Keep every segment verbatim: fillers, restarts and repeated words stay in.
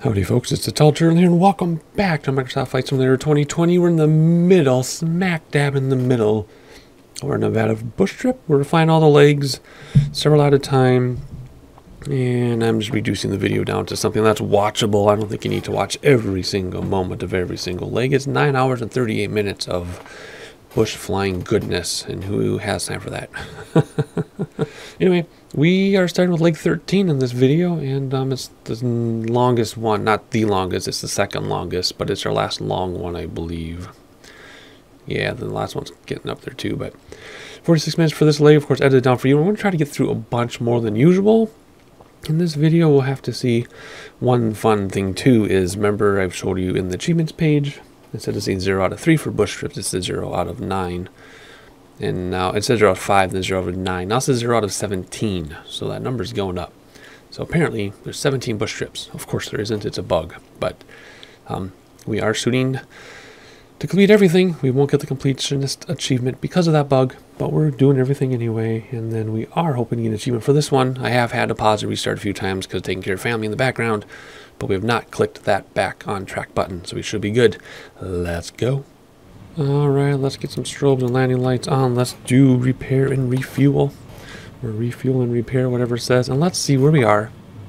Howdy folks, it's the Tall Turtle here and welcome back to Microsoft Flight Simulator twenty twenty. We're in the middle, smack dab in the middle of our Nevada bush trip. We're flying all the legs, several at a time, and I'm just reducing the video down to something that's watchable. I don't think you need to watch every single moment of every single leg. It's nine hours and thirty-eight minutes of bush flying goodness, and who has time for that? Anyway, we are starting with leg thirteen in this video, and um, it's the longest one. Not the longest, it's the second longest, but it's our last long one, I believe. Yeah, the last one's getting up there too, but forty-six minutes for this leg, of course, edited down for you. We're going to try to get through a bunch more than usual. In this video, we'll have to see one fun thing too is, remember I've showed you in the achievements page, instead of saying zero out of three for bush trips, it says zero out of nine. And now it says zero out of five, then zero out of nine. Now it says zero out of seventeen. So that number's going up. So apparently there's seventeen bush trips. Of course there isn't, it's a bug. But um, we are shooting to complete everything. We won't get the completionist achievement because of that bug, but we're doing everything anyway. And then we are hoping to get an achievement for this one. I have had to pause and restart a few times because taking care of family in the background, but we have not clicked that back on track button, so we should be good. Let's go. Alright, let's get some strobes and landing lights on. Let's do repair and refuel. Or refuel and repair, whatever it says. And let's see where we are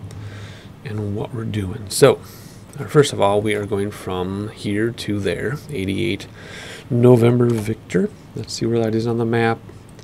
and what we're doing. So, first of all, we are going from here to there. eighty-eight November Victor. Let's see where that is on the map.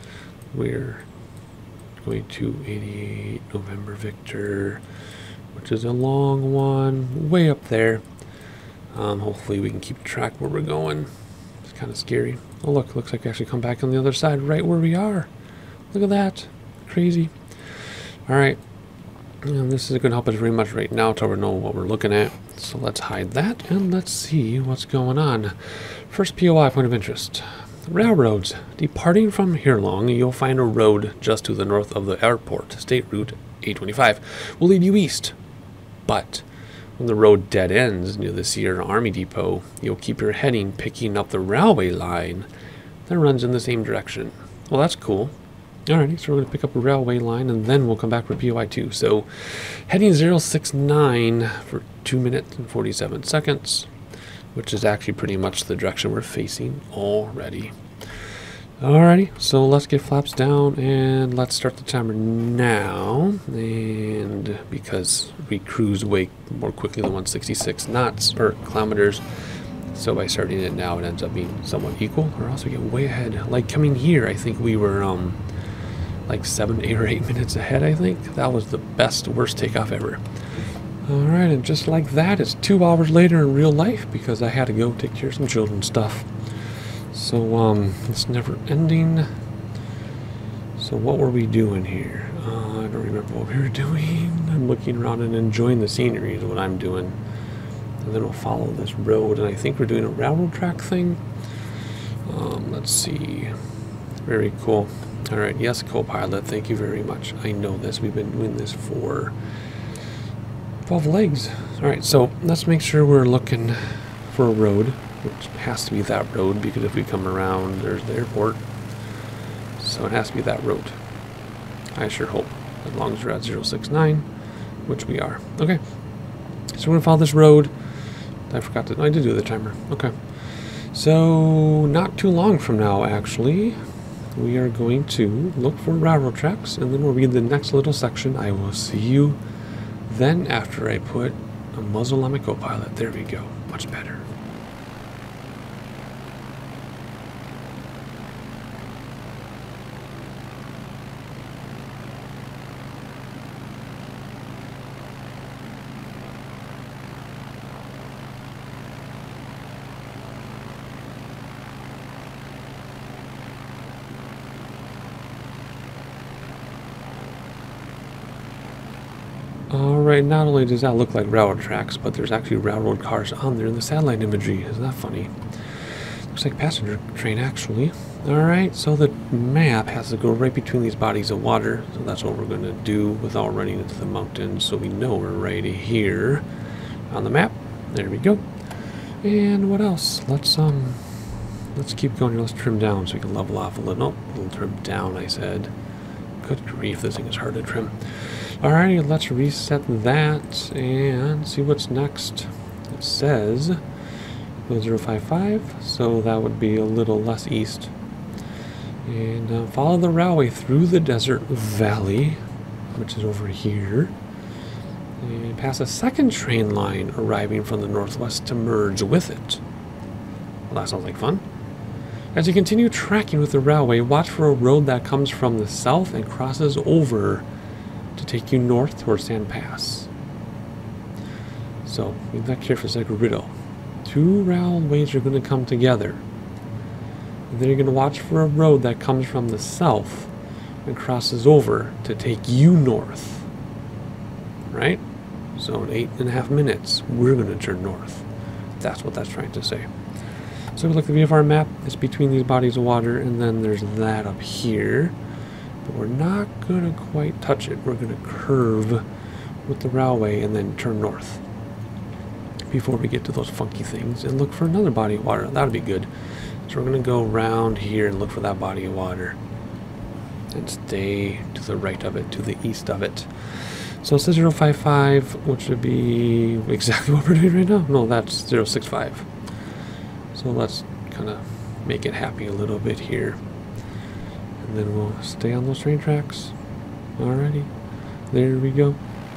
We're going to eighty-eight November Victor, which is a long one, way up there. Um, hopefully we can keep track where we're going. It's kind of scary. Oh look, looks like we actually come back on the other side right where we are. Look at that. Crazy. Alright. And this is going to help us very much right now until we know what we're looking at. So let's hide that and let's see what's going on. First P O I, point of interest. Railroads. Departing from Hirlong, you'll find a road just to the north of the airport. State Route eight twenty-five will lead you east. But when the road dead ends near the Sierra Army Depot, you'll keep your heading picking up the railway line that runs in the same direction. Well, that's cool. Alrighty, so we're going to pick up a railway line and then we'll come back for P O I two. So, heading zero six nine for two minutes and forty-seven seconds, which is actually pretty much the direction we're facing already. Alrighty, so let's get flaps down and let's start the timer now. And because we cruise way more quickly than one sixty-six knots or kilometers, so by starting it now, it ends up being somewhat equal. Or else we get way ahead. Like coming here, I think we were um like seven, eight, or eight minutes ahead. I think that was the best, worst takeoff ever. Alright, and just like that, it's two hours later in real life because I had to go take care of some children's stuff. So, um, it's never ending. So what were we doing here? Uh, I don't remember what we were doing. I'm looking around and enjoying the scenery is what I'm doing. And then we'll follow this road, and I think we're doing a railroad track thing. Um, let's see. Very cool. Alright, yes, co-pilot, thank you very much. I know this. We've been doing this for twelve legs. Alright, so let's make sure we're looking for a road, which has to be that road, because if we come around, there's the airport. So it has to be that road. I sure hope, as long as we're at zero six nine, which we are. Okay, so we're going to follow this road. I forgot to, I did do the timer. Okay, so not too long from now, actually, we are going to look for railroad tracks, and then we'll read the next little section. I will see you then after I put a muzzle on my co-pilot. There we go, much better. Alright, not only does that look like railroad tracks, but there's actually railroad cars on there in the satellite imagery. Isn't that funny? Looks like passenger train, actually. Alright, so the map has to go right between these bodies of water. So that's what we're going to do without running into the mountains. So we know we're right here on the map. There we go. And what else? Let's, um, let's keep going here. Let's trim down so we can level off a little. Oh, a little trim down, I said. Good grief, this thing is hard to trim. Alrighty, let's reset that and see what's next. It says zero five five, so that would be a little less east. And uh, follow the railway through the desert valley, which is over here. And pass a second train line arriving from the northwest to merge with it. Well, that sounds like fun. As you continue tracking with the railway, watch for a road that comes from the south and crosses over to take you north towards Sand Pass. So, read that carefully, it's like a riddle. Two railways are going to come together. And then you're going to watch for a road that comes from the south and crosses over to take you north. Right? So in eight and a half minutes, we're going to turn north. That's what that's trying to say. So if we look at the V F R map, it's between these bodies of water, and then there's that up here. But we're not going to quite touch it. We're going to curve with the railway and then turn north before we get to those funky things and look for another body of water. That would be good. So we're going to go around here and look for that body of water and stay to the right of it, to the east of it. So it's zero five five, which would be exactly what we're doing right now. No, that's zero six five. So let's kind of make it happy a little bit here. And then we'll stay on those train tracks. Alrighty, there we go.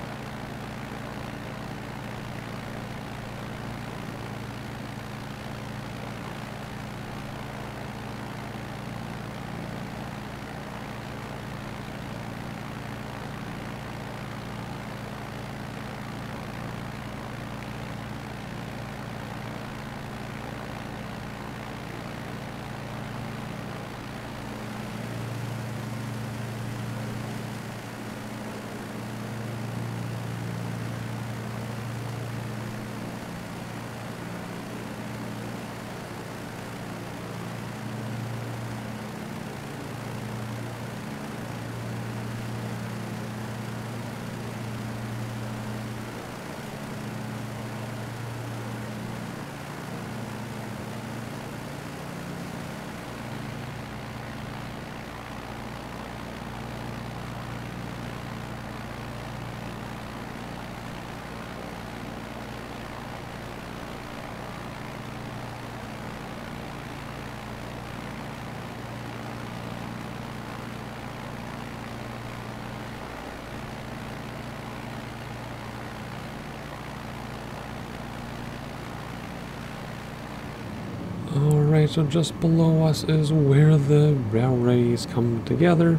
Alright, so just below us is where the railways come together.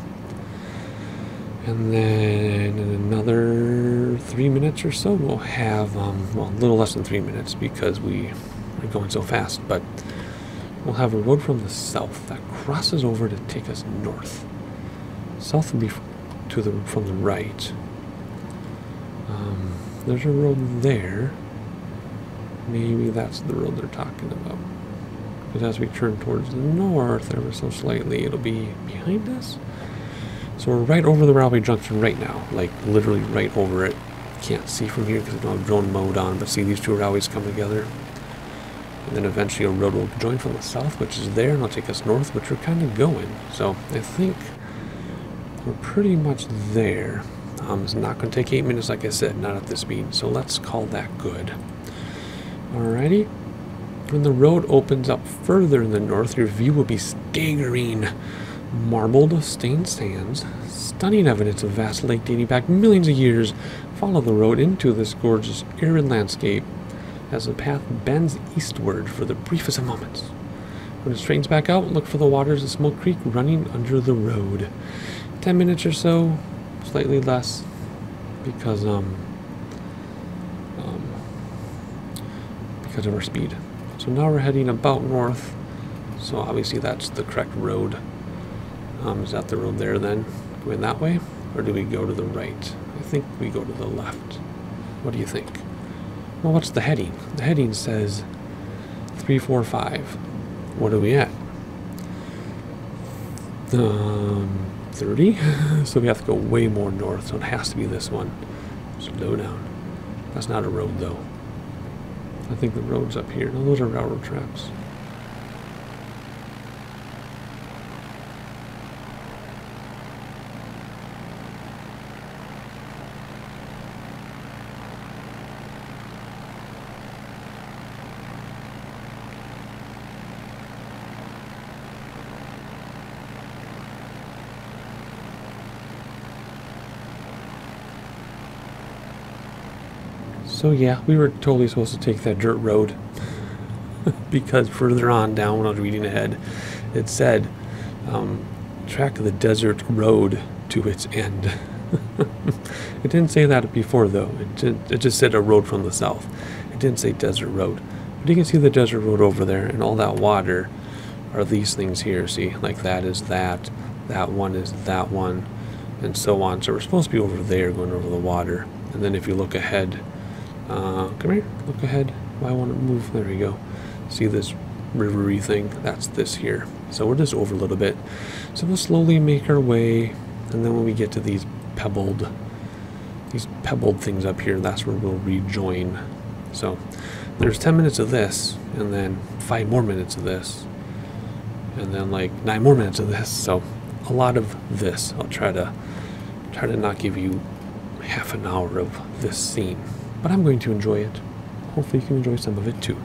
And then in another three minutes or so, we'll have, um, well, a little less than three minutes because we are going so fast, but we'll have a road from the south that crosses over to take us north. South will be to the from the right. Um, there's a road there. Maybe that's the road they're talking about. Because as we turn towards the north ever so slightly, it'll be behind us. So we're right over the railway junction right now, like literally right over it. Can't see from here because I don't have drone mode on, but see these two railways come together. And then eventually a road will join from the south, which is there, and it'll take us north, which we're kind of going. So I think we're pretty much there. Um, it's not going to take eight minutes, like I said, not at this speed. So let's call that good. Alrighty. When the road opens up further in the north, your view will be staggering. Marbled, stained sands, stunning evidence of vast lake dating back millions of years. Follow the road into this gorgeous arid landscape as the path bends eastward for the briefest of moments. When it straightens back out, look for the waters of Smoke Creek running under the road. Ten minutes or so, slightly less, because um, um because of our speed. So now we're heading about north. So obviously that's the correct road. Um, is that the road there then? Going that way? Or do we go to the right? I think we go to the left. What do you think? Well, what's the heading? The heading says three four five. What are we at? Um, thirty? So we have to go way more north, so it has to be this one. Slow down. That's not a road though. I think the road's up here. No, those are railroad tracks. So yeah, we were totally supposed to take that dirt road because further on down when I was reading ahead, it said um, track the desert road to its end. It didn't say that before though. It, did, it just said a road from the south. It didn't say desert road. But you can see the desert road over there, and all that water are these things here. See, like that is that, that one is that one, and so on. So we're supposed to be over there going over the water. And then if you look ahead, uh, come here, look ahead. Why want to move? There we go. See this rivery thing? That's this here. So we're just over a little bit. So we'll slowly make our way, and then when we get to these pebbled, these pebbled things up here, that's where we'll rejoin. So there's ten minutes of this, and then five more minutes of this, and then like nine more minutes of this. So a lot of this. I'll try to try to not give you half an hour of this scene, but I'm going to enjoy it. Hopefully you can enjoy some of it too.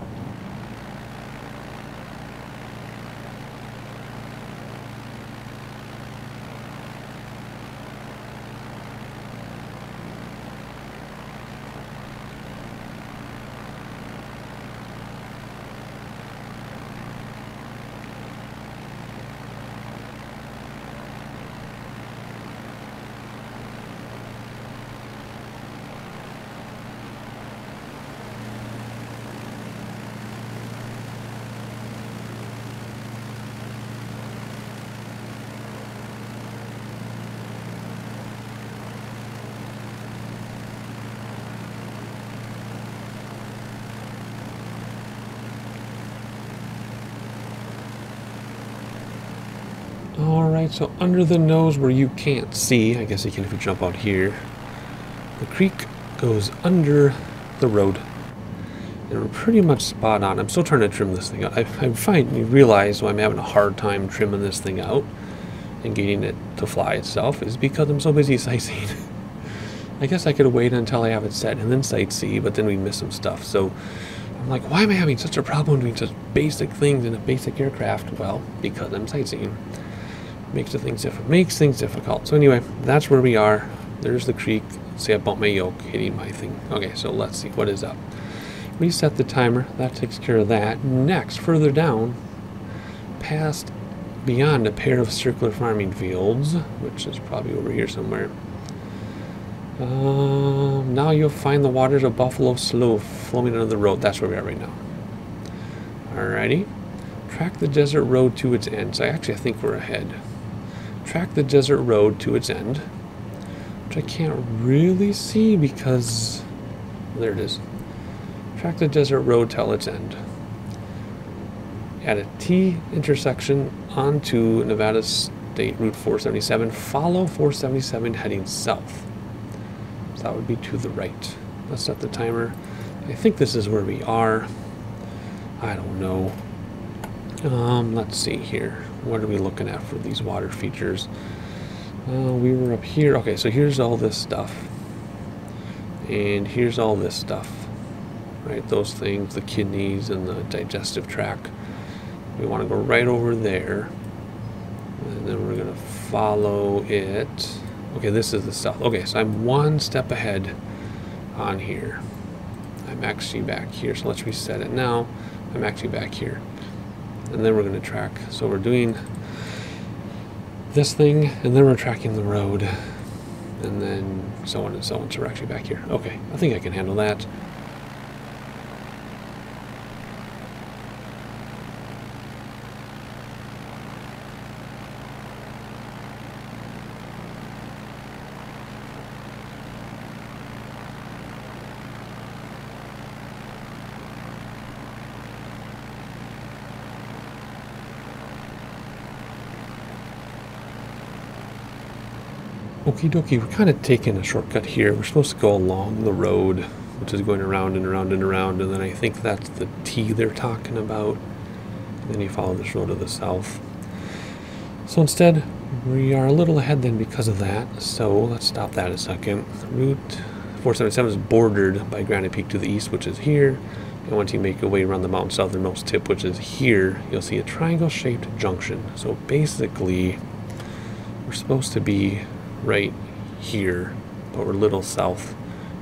Alright, so under the nose where you can't see, I guess you can if you jump out here, the creek goes under the road. And we're pretty much spot on. I'm still trying to trim this thing out. I, I finally realize why I'm having a hard time trimming this thing out and getting it to fly itself is because I'm so busy sightseeing. I guess I could wait until I have it set and then sightsee, but then we miss some stuff. So I'm like, why am I having such a problem doing such basic things in a basic aircraft? Well, because I'm sightseeing. Makes the things different. Makes things difficult. So anyway, that's where we are. There's the creek. See, I bumped my yoke hitting my thing. Okay, so let's see what is up. Reset the timer. That takes care of that. Next, further down, past beyond a pair of circular farming fields, which is probably over here somewhere. Um, now you'll find the waters of Buffalo Slough flowing under the road. That's where we are right now. Alrighty. Track the desert road to its end. So actually, I think we're ahead. Track the desert road to its end, which I can't really see because there it is. Track the desert road till its end. At a T intersection onto Nevada State Route four seventy-seven, follow four seventy-seven heading south. So that would be to the right. Let's set the timer. I think this is where we are. I don't know. Um, let's see here. What are we looking at for these water features? Uh, we were up here. Okay, so here's all this stuff. And here's all this stuff. Right, those things, the kidneys and the digestive tract. We want to go right over there. And then we're going to follow it. Okay, this is the south. Okay, so I'm one step ahead on here. I'm actually back here. So let's reset it now. I'm actually back here. And then we're going to track. So we're doing this thing, and then we're tracking the road, and then so on and so on. So we're actually back here. Okay, I think I can handle that. Okie dokie, we're kind of taking a shortcut here. We're supposed to go along the road, which is going around and around and around, and then I think that's the T they're talking about. And then you follow this road to the south. So instead, we are a little ahead then because of that. So let's stop that a second. Route four seventy-seven is bordered by Granite Peak to the east, which is here. And once you make your way around the mountain southernmost tip, which is here, you'll see a triangle-shaped junction. So basically, we're supposed to be right here, but we're a little south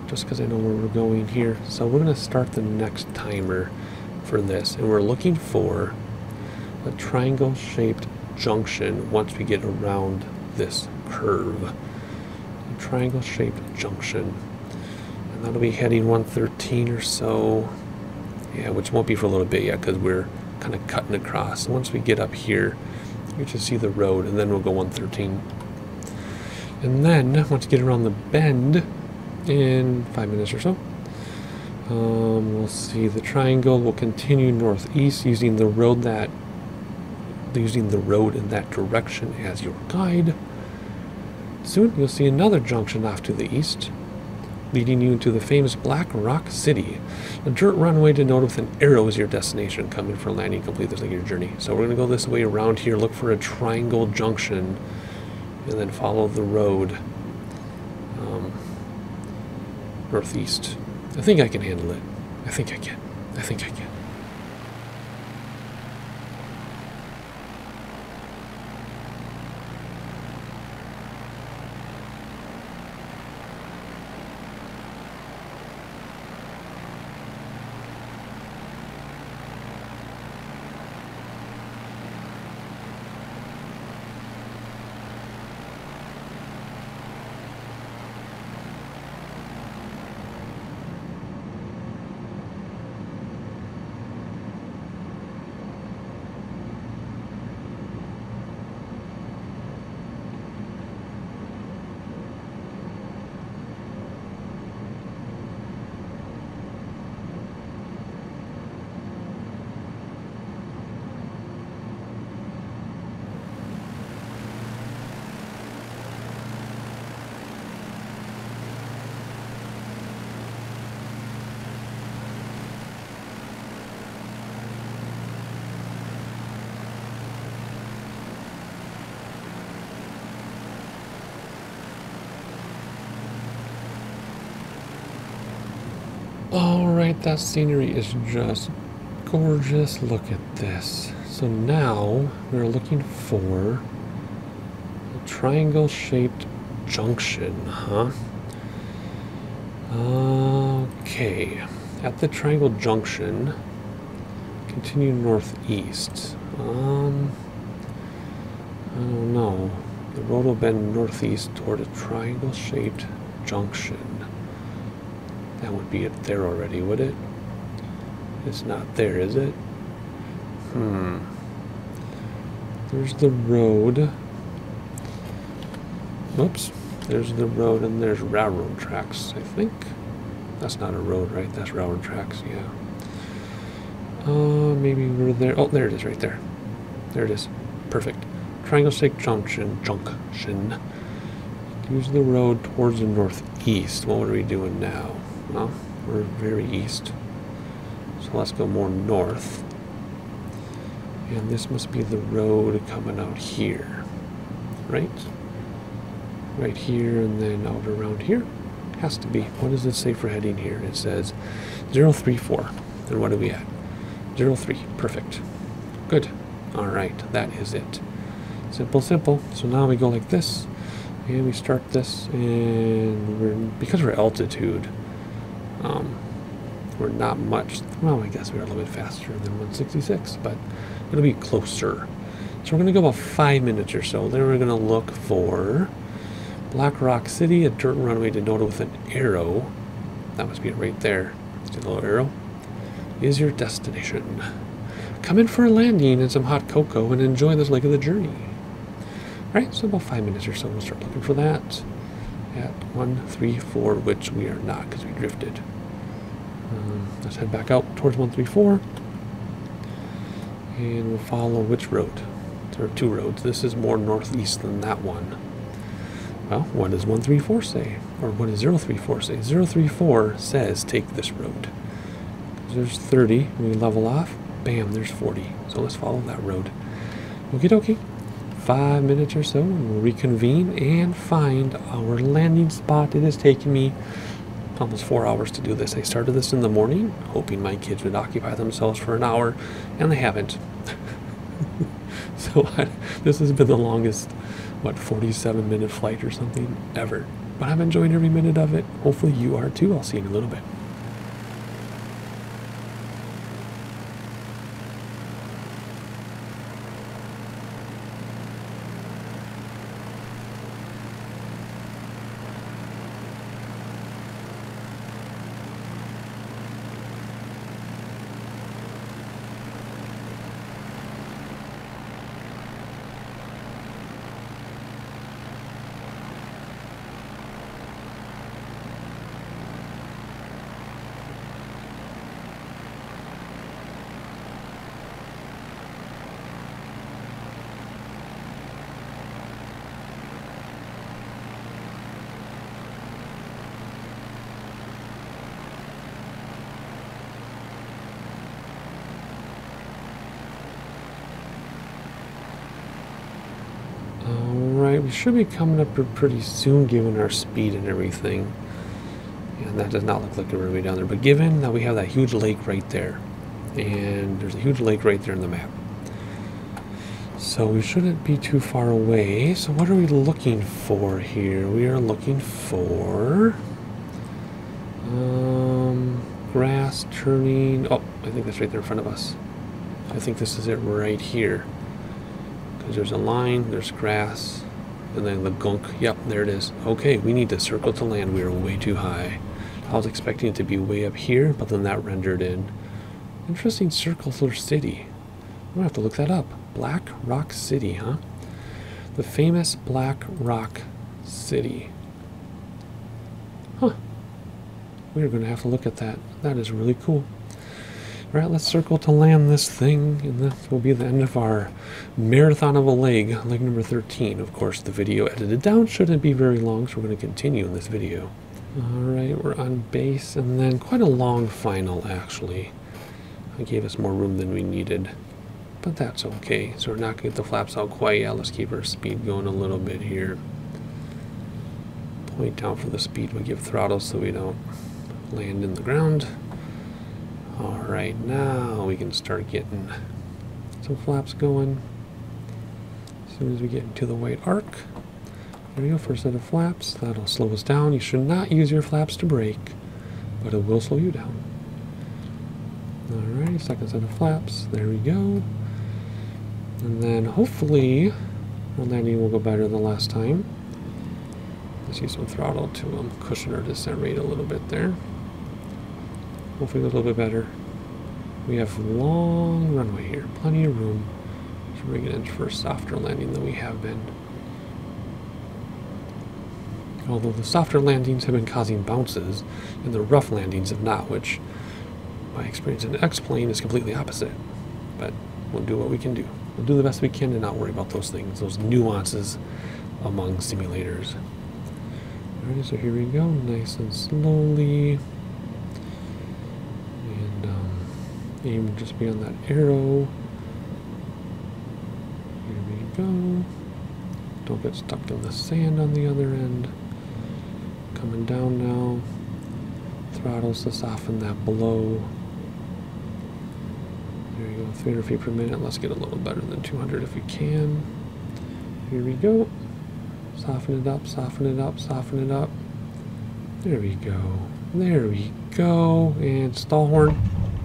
just because I know where we're going here. So we're going to start the next timer for this, and we're looking for a triangle-shaped junction once we get around this curve. A triangle-shaped junction. And that'll be heading one thirteen or so. Yeah, which won't be for a little bit yet because we're kind of cutting across. So once we get up here, we should see the road, and then we'll go one thirteen. And then, once we get around the bend in five minutes or so, um, we'll see the triangle. We'll continue northeast using the road that using the road in that direction as your guide. Soon you'll see another junction off to the east, leading you to the famous Black Rock City. A dirt runway denoted with an arrow is your destination. Come in for landing, complete this like your journey. So we're going to go this way around here, look for a triangle junction, and then follow the road um, northeast. I think I can handle it. I think I can. I think I can. Alright, that scenery is just gorgeous. Look at this. So now we're looking for a triangle-shaped junction, huh? Okay. At the triangle junction, continue northeast. Um, I don't know. The road will bend northeast toward a triangle-shaped junction. That would be it there already, would it? It's not there, is it? Hmm. There's the road. Oops. There's the road, and there's railroad tracks, I think. That's not a road, right? That's railroad tracks, yeah. Uh, maybe we're there. Oh, there it is, right there. There it is. Perfect. Triangle-shaped junction. Junction. Use the road towards the northeast. What are we doing now? Well, we're very east. So let's go more north. And this must be the road coming out here. Right? Right here and then out around here. Has to be. What does it say for heading here? It says zero three four. And what are we at? zero three. Perfect. Good. Alright, that is it. Simple, simple. So now we go like this. And we start this. And we're because we're altitude. Um, we're not much, well, I guess we're a little bit faster than one sixty-six, but it'll be closer. So we're going to go about five minutes or so. Then we're going to look for Black Rock City, a dirt runway denoted with an arrow. That must be it right there. See the little arrow? Is your destination. Come in for a landing and some hot cocoa and enjoy this leg of the journey. Alright, so about five minutes or so we'll start looking for that. At one three four, which we are not because we drifted. Um, let's head back out towards one three four. And we'll follow which road? There are two roads. This is more northeast than that one. Well, what does one three four say? Or what does zero three four say? zero three four says take this road. There's thirty. We level off. Bam, there's forty. So let's follow that road. Okie dokie. Five minutes or so, and we'll reconvene and find our landing spot. It has taken me almost four hours to do this. I started this in the morning, hoping my kids would occupy themselves for an hour, and they haven't. So I, this has been the longest, what, forty-seven minute flight or something ever. but I'm enjoying every minute of it. Hopefully you are too. I'll see you in a little bit. Alright, we should be coming up pretty soon given our speed and everything. And that does not look like we're really down there. But given that we have that huge lake right there, and there's a huge lake right there in the map. So we shouldn't be too far away. So what are we looking for here? We are looking for um, grass turning. Oh, I think that's right there in front of us. I think this is it right here. Because there's a line, there's grass, and then the gunk. Yep, there it is. Okay, we need to circle to land. We are way too high. I was expecting it to be way up here, but then that rendered in. Interesting circular city. I'm gonna have to look that up. Black Rock City, huh? The famous Black Rock City. Huh. We're gonna have to look at that. That is really cool. All right, let's circle to land this thing, and this will be the end of our marathon of a leg, leg number thirteen. Of course, the video edited down shouldn't be very long, so we're going to continue in this video. All right, we're on base, and then quite a long final, actually. It gave us more room than we needed, but that's okay. So we're not going to get the flaps out quite yet. Let's keep our speed going a little bit here. Point down for the speed. We give throttle so we don't land in the ground. All right, now we can start getting some flaps going. As soon as we get into the white arc, there we go, first set of flaps. That'll slow us down. You should not use your flaps to brake, but it will slow you down. All right, second set of flaps. There we go. And then hopefully our landing will go better than last time. Let's use some throttle to um, cushion our descent rate a little bit there. Hopefully a little bit better. We have long runway here, plenty of room to bring it in for a softer landing than we have been. Although the softer landings have been causing bounces, and the rough landings have not, which my experience in X-Plane is completely opposite. But we'll do what we can do. We'll do the best we can and not worry about those things, those nuances among simulators. Alright, so here we go, nice and slowly. Aim just beyond that arrow. Here we go. Don't get stuck in the sand on the other end. Coming down now. Throttles to soften that blow. There you go, three hundred feet per minute. Let's get a little better than two hundred if we can. Here we go. Soften it up, soften it up, soften it up. There we go. There we go. And stall horn.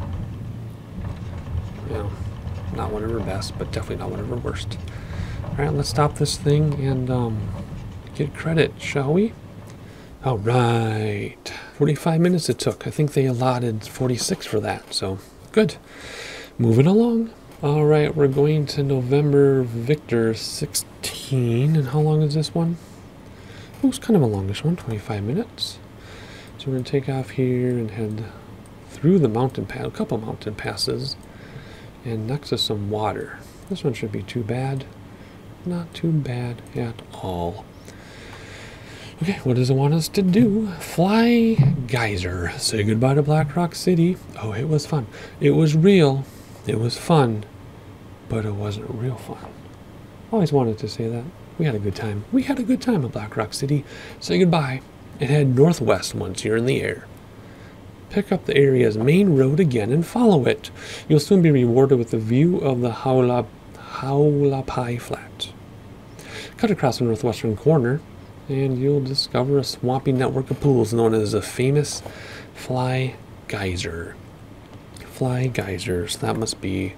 You know, not one of her best, but definitely not one of her worst. Alright, let's stop this thing and um, get credit, shall we? Alright. forty-five minutes it took. I think they allotted forty-six for that, so good. Moving along. Alright, we're going to November Victor sixteen. And how long is this one? Oh, it's kind of a longish one, twenty-five minutes. So we're going to take off here and head through the mountain pass, a couple mountain passes. And next is some water. This one should be too bad. Not too bad at all. Okay, what does it want us to do? Fly Geyser. Say goodbye to Black Rock City. Oh, it was fun. It was real. It was fun. But it wasn't real fun. Always wanted to say that. We had a good time. We had a good time at Black Rock City. Say goodbye and head northwest once you're in the air. Pick up the area's main road again and follow it. You'll soon be rewarded with a view of the Haula, Haulapai Flat. Cut across the northwestern corner and you'll discover a swampy network of pools known as a famous fly geyser. Fly geysers. That must be,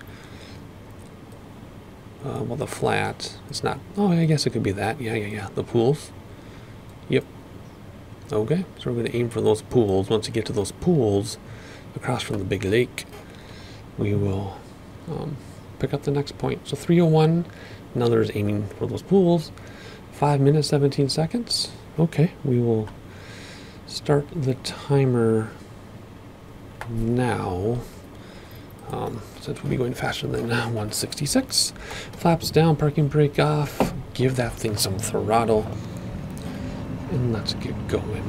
uh, well, the flat. It's not. Oh, I guess it could be that. Yeah, yeah, yeah. The pools. Yep. Okay, so we're going to aim for those pools. Once you get to those pools across from the big lake, we will um, pick up the next point. So three oh one, another is aiming for those pools. five minutes, seventeen seconds. Okay, we will start the timer now. Um, since we'll be going faster than one sixty-six. Flaps down, parking brake off. Give that thing some throttle. And let's get going.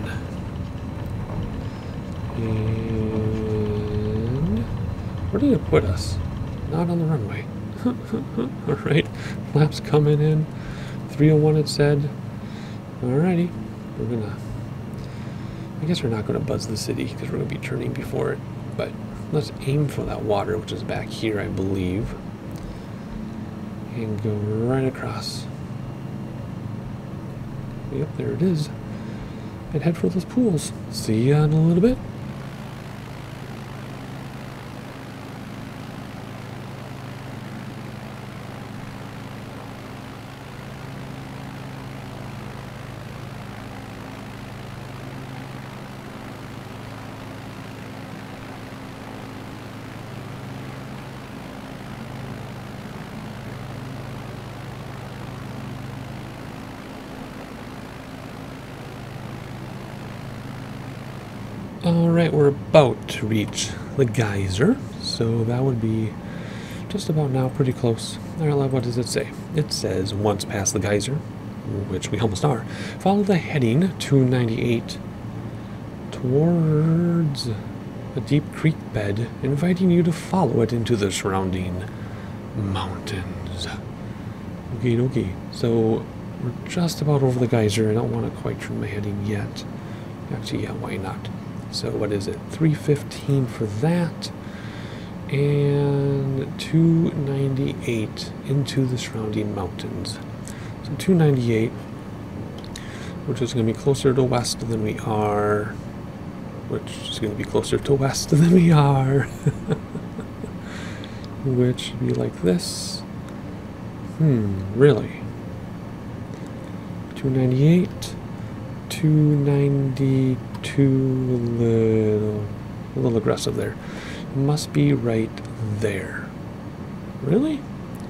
And where did it put us? Not on the runway. Alright, flaps coming in. three oh one it said. Alrighty, we're gonna, I guess we're not gonna buzz the city because we're gonna be turning before it, but let's aim for that water, which is back here, I believe, and go right across. Yep, there it is. And head for those pools. See ya in a little bit. Alright, we're about to reach the geyser, so that would be just about now, pretty close. Alright, what does it say? It says, once past the geyser, which we almost are, follow the heading two ninety-eight towards a deep creek bed, inviting you to follow it into the surrounding mountains. Okay, okay, so we're just about over the geyser. I don't want to quite turn my heading yet. Actually, yeah, why not? So what is it? three fifteen for that, and two ninety-eight into the surrounding mountains. So two ninety-eight, which is going to be closer to west than we are, which is going to be closer to west than we are, which should be like this. Hmm, really? two ninety-eight, two ninety-two, a little, a little aggressive there. It must be right there. Really?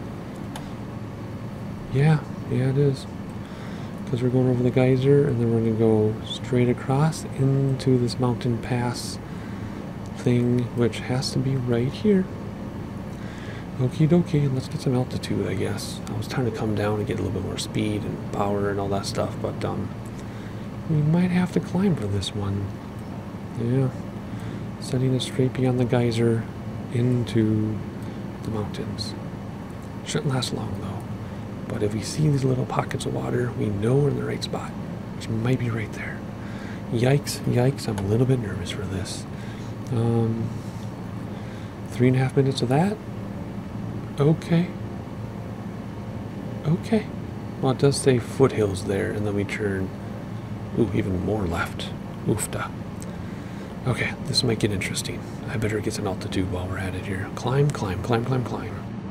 Yeah, yeah it is. Because we're going over the geyser and then we're going to go straight across into this mountain pass thing, which has to be right here. Okie dokie, let's get some altitude, I guess. I was trying to come down and get a little bit more speed and power and all that stuff, but um, we might have to climb for this one. Yeah. Setting it straight beyond the geyser into the mountains. Shouldn't last long, though. But if we see these little pockets of water, we know we're in the right spot, which might be right there. Yikes, yikes, I'm a little bit nervous for this. Um, three and a half minutes of that. Okay. Okay. Well, it does say foothills there, and then we turn, ooh, even more left. Oofta. Okay, this might get interesting. I better get some altitude while we're at it here. Climb, climb, climb, climb, climb.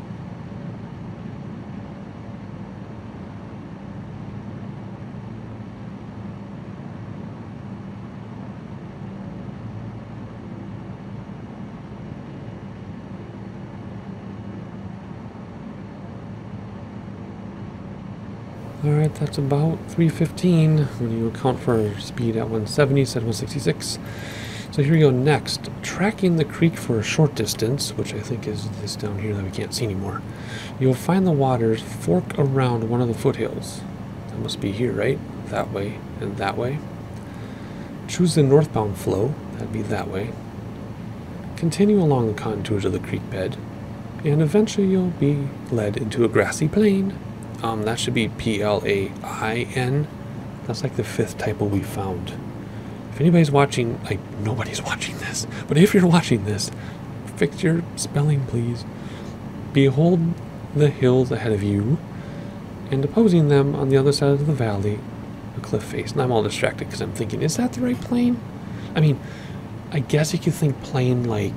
Alright, that's about three fifteen when you account for speed at one seventy, said one sixty-six. So here we go next. Tracking the creek for a short distance, which I think is this down here that we can't see anymore. You'll find the waters fork around one of the foothills. That must be here, right? That way and that way. Choose the northbound flow. That'd be that way. Continue along the contours of the creek bed, and eventually you'll be led into a grassy plain. Um, that should be P L A I N. That's like the fifth typo we found. If anybody's watching, like, nobody's watching this, but if you're watching this, fix your spelling, please. Behold the hills ahead of you, and opposing them on the other side of the valley a cliff face. And I'm all distracted because I'm thinking, is that the right plane? I mean, I guess you could think plane like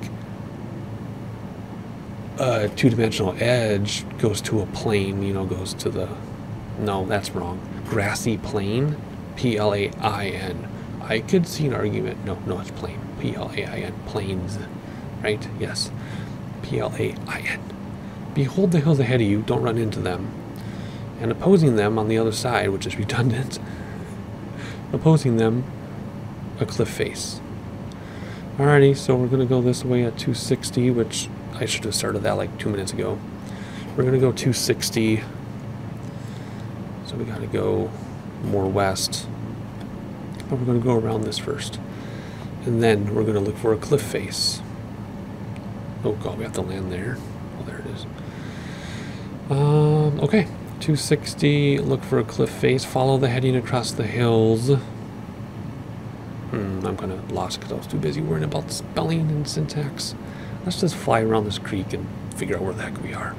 a two-dimensional edge goes to a plane, you know, goes to the... No, that's wrong. Grassy plain, P L A I N. I could see an argument. No, no, it's plain. P L A I N. Plains. Right? Yes. P L A I N. Behold the hills ahead of you. Don't run into them. And opposing them on the other side, which is redundant, opposing them, a cliff face. Alrighty, so we're going to go this way at two sixty, which I should have started that like two minutes ago. We're going to go two sixty. So we got to go more west. But we're going to go around this first. And then we're going to look for a cliff face. Oh god, we have to land there. Oh, there it is. Um, okay. two sixty, look for a cliff face. Follow the heading across the hills. Hmm, I'm kind of lost because I was too busy worrying about spelling and syntax. Let's just fly around this creek and figure out where the heck we are.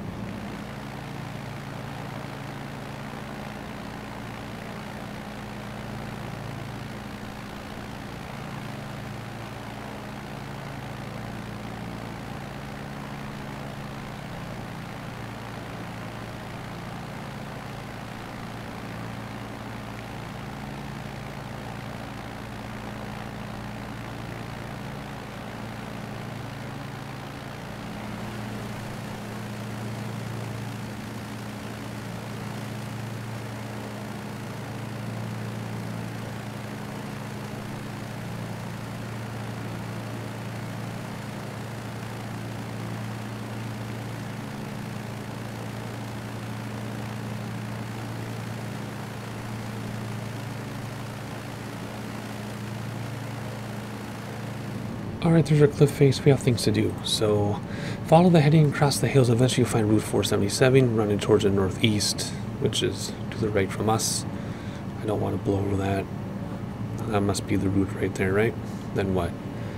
Alright, there's our cliff face. We have things to do. So, follow the heading across the hills. Eventually you'll find Route four seventy-seven running towards the northeast, which is to the right from us. I don't want to blow over that. That must be the route right there, right? Then what?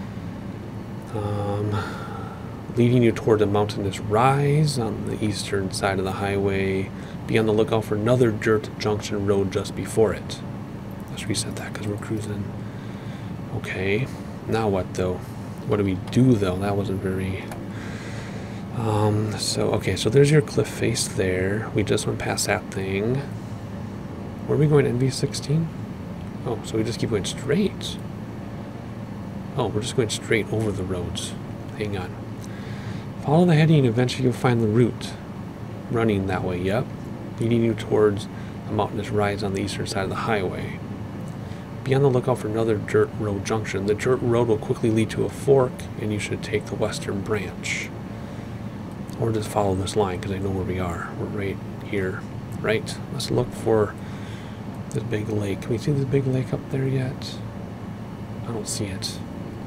Um, leading you toward a mountainous rise on the eastern side of the highway. Be on the lookout for another dirt junction road just before it. Let's reset that because we're cruising. Okay. Now what, though? What do we do, though? That wasn't very... Um, so, okay, so there's your cliff face there. We just went past that thing. Where are we going, N V sixteen? Oh, so we just keep going straight. Oh, we're just going straight over the roads. Hang on. Follow the heading, eventually you'll find the route. Running that way, yep. Leading you towards a mountainous rise on the eastern side of the highway. Be on the lookout for another dirt road junction. The dirt road will quickly lead to a fork, and you should take the western branch. Or just follow this line, because I know where we are. We're right here. Right. Let's look for this big lake. Can we see this big lake up there yet? I don't see it.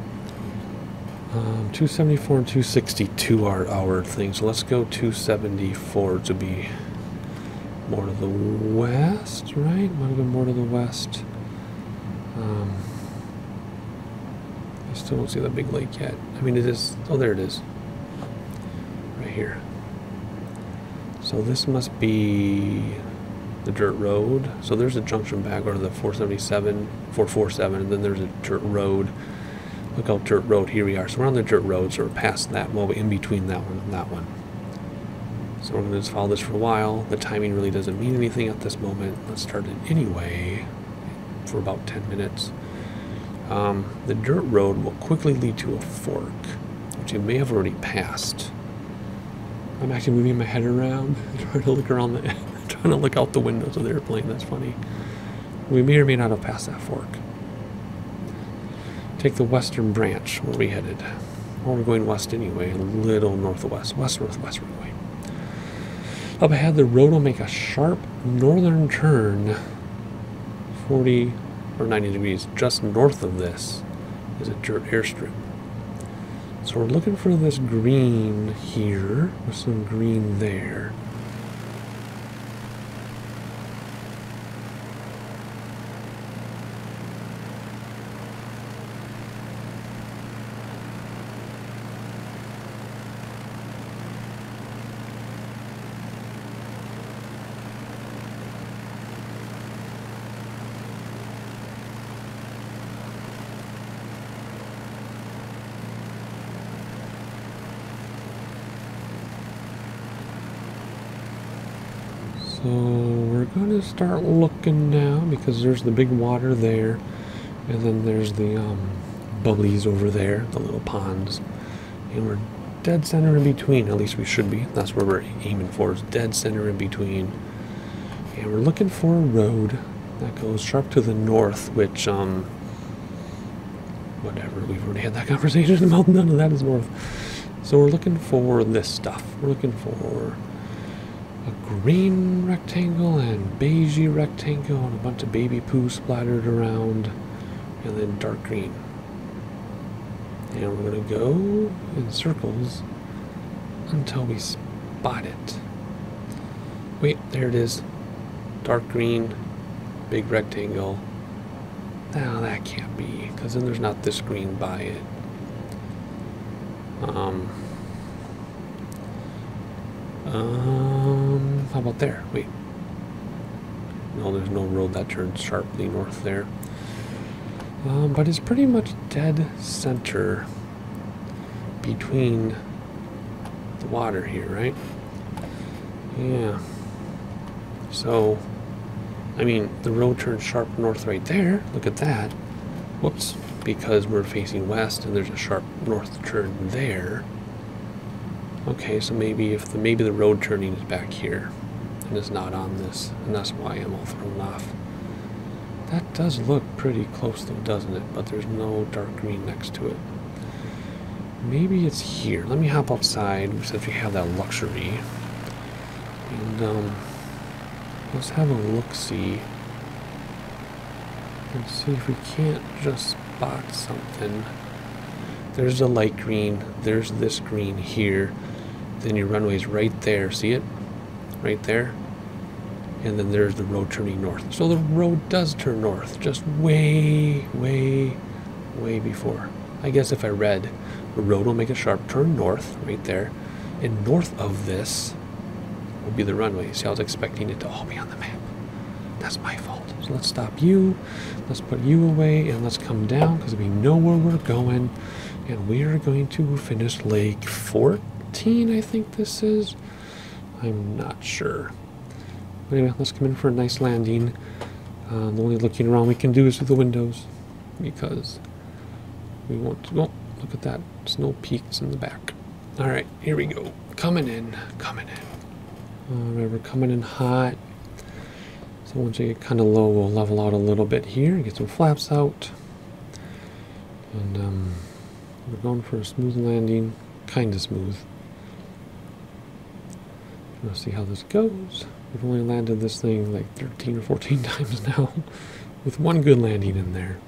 Um, two seventy-four and two sixty-two are our thing, so let's go two seventy-four to be more to the west, right? Want to go more to the west. Um, I still don't see the big lake yet. I mean, it is... Oh, there it is. Right here. So this must be the dirt road. So there's a junction back, or the four seventy-seven, four forty-seven, and then there's a dirt road. Look out, dirt road. Here we are. So we're on the dirt road, so we're past that, well, in between that one and that one. So we're going to just follow this for a while. The timing really doesn't mean anything at this moment. Let's start it anyway. For about ten minutes. Um, the dirt road will quickly lead to a fork, which you may have already passed. I'm actually moving my head around, trying to look around the, trying to look out the windows of the airplane. That's funny. We may or may not have passed that fork. Take the western branch. Where are we headed? Well, we're going west anyway, a little northwest, west northwest we're going. Up ahead, the road will make a sharp northern turn. forty or ninety degrees. Just north of this is a dirt airstrip. So we're looking for this green here with some green there. So we're going to start looking now because there's the big water there, and then there's the um, bubblies over there, the little ponds, and we're dead center in between. At least we should be. That's where we're aiming for, is dead center in between. And we're looking for a road that goes sharp to the north, which, um, whatever, we've already had that conversation about none of that is north. So we're looking for this stuff. We're looking for a green rectangle and beigey rectangle and a bunch of baby poo splattered around, and then dark green. And we're going to go in circles until we spot it. Wait, there it is. Dark green, big rectangle. Now that can't be, because then there's not this green by it. Um, um, how about there? Wait. No, there's no road that turns sharply north there. Um, but it's pretty much dead center between the water here, right? Yeah. So, I mean, the road turns sharp north right there. Look at that. Whoops. Because we're facing west and there's a sharp north turn there. Okay, so maybe if the maybe the road turning is back here and it's not on this, and that's why I'm all thrown off. That does look pretty close though, doesn't it? But there's no dark green next to it. Maybe it's here. Let me hop outside since we have that luxury. And um, let's have a look-see. And see if we can't just spot something. There's the light green. There's this green here. Then your runway's right there. See it? Right there. And then there's the road turning north. So the road does turn north, just way, way, way before. I guess if I read, the road will make a sharp turn north, right there. And north of this will be the runway. See, I was expecting it to all be on the map. That's my fault. So let's stop you. Let's put you away, and let's come down, because we know where we're going. And we are going to finish Lake fourteen, I think this is. I'm not sure. But anyway, let's come in for a nice landing. Uh, the only looking around we can do is through the windows, because we want to. Oh, look at that. Snow peaks in the back. All right, here we go. Coming in, coming in. All right, we're coming in hot. So once you get kind of low, we'll level out a little bit here, get some flaps out. And um, we're going for a smooth landing, kind of smooth. We'll see how this goes. We've only landed this thing like thirteen or fourteen times now, with one good landing in there.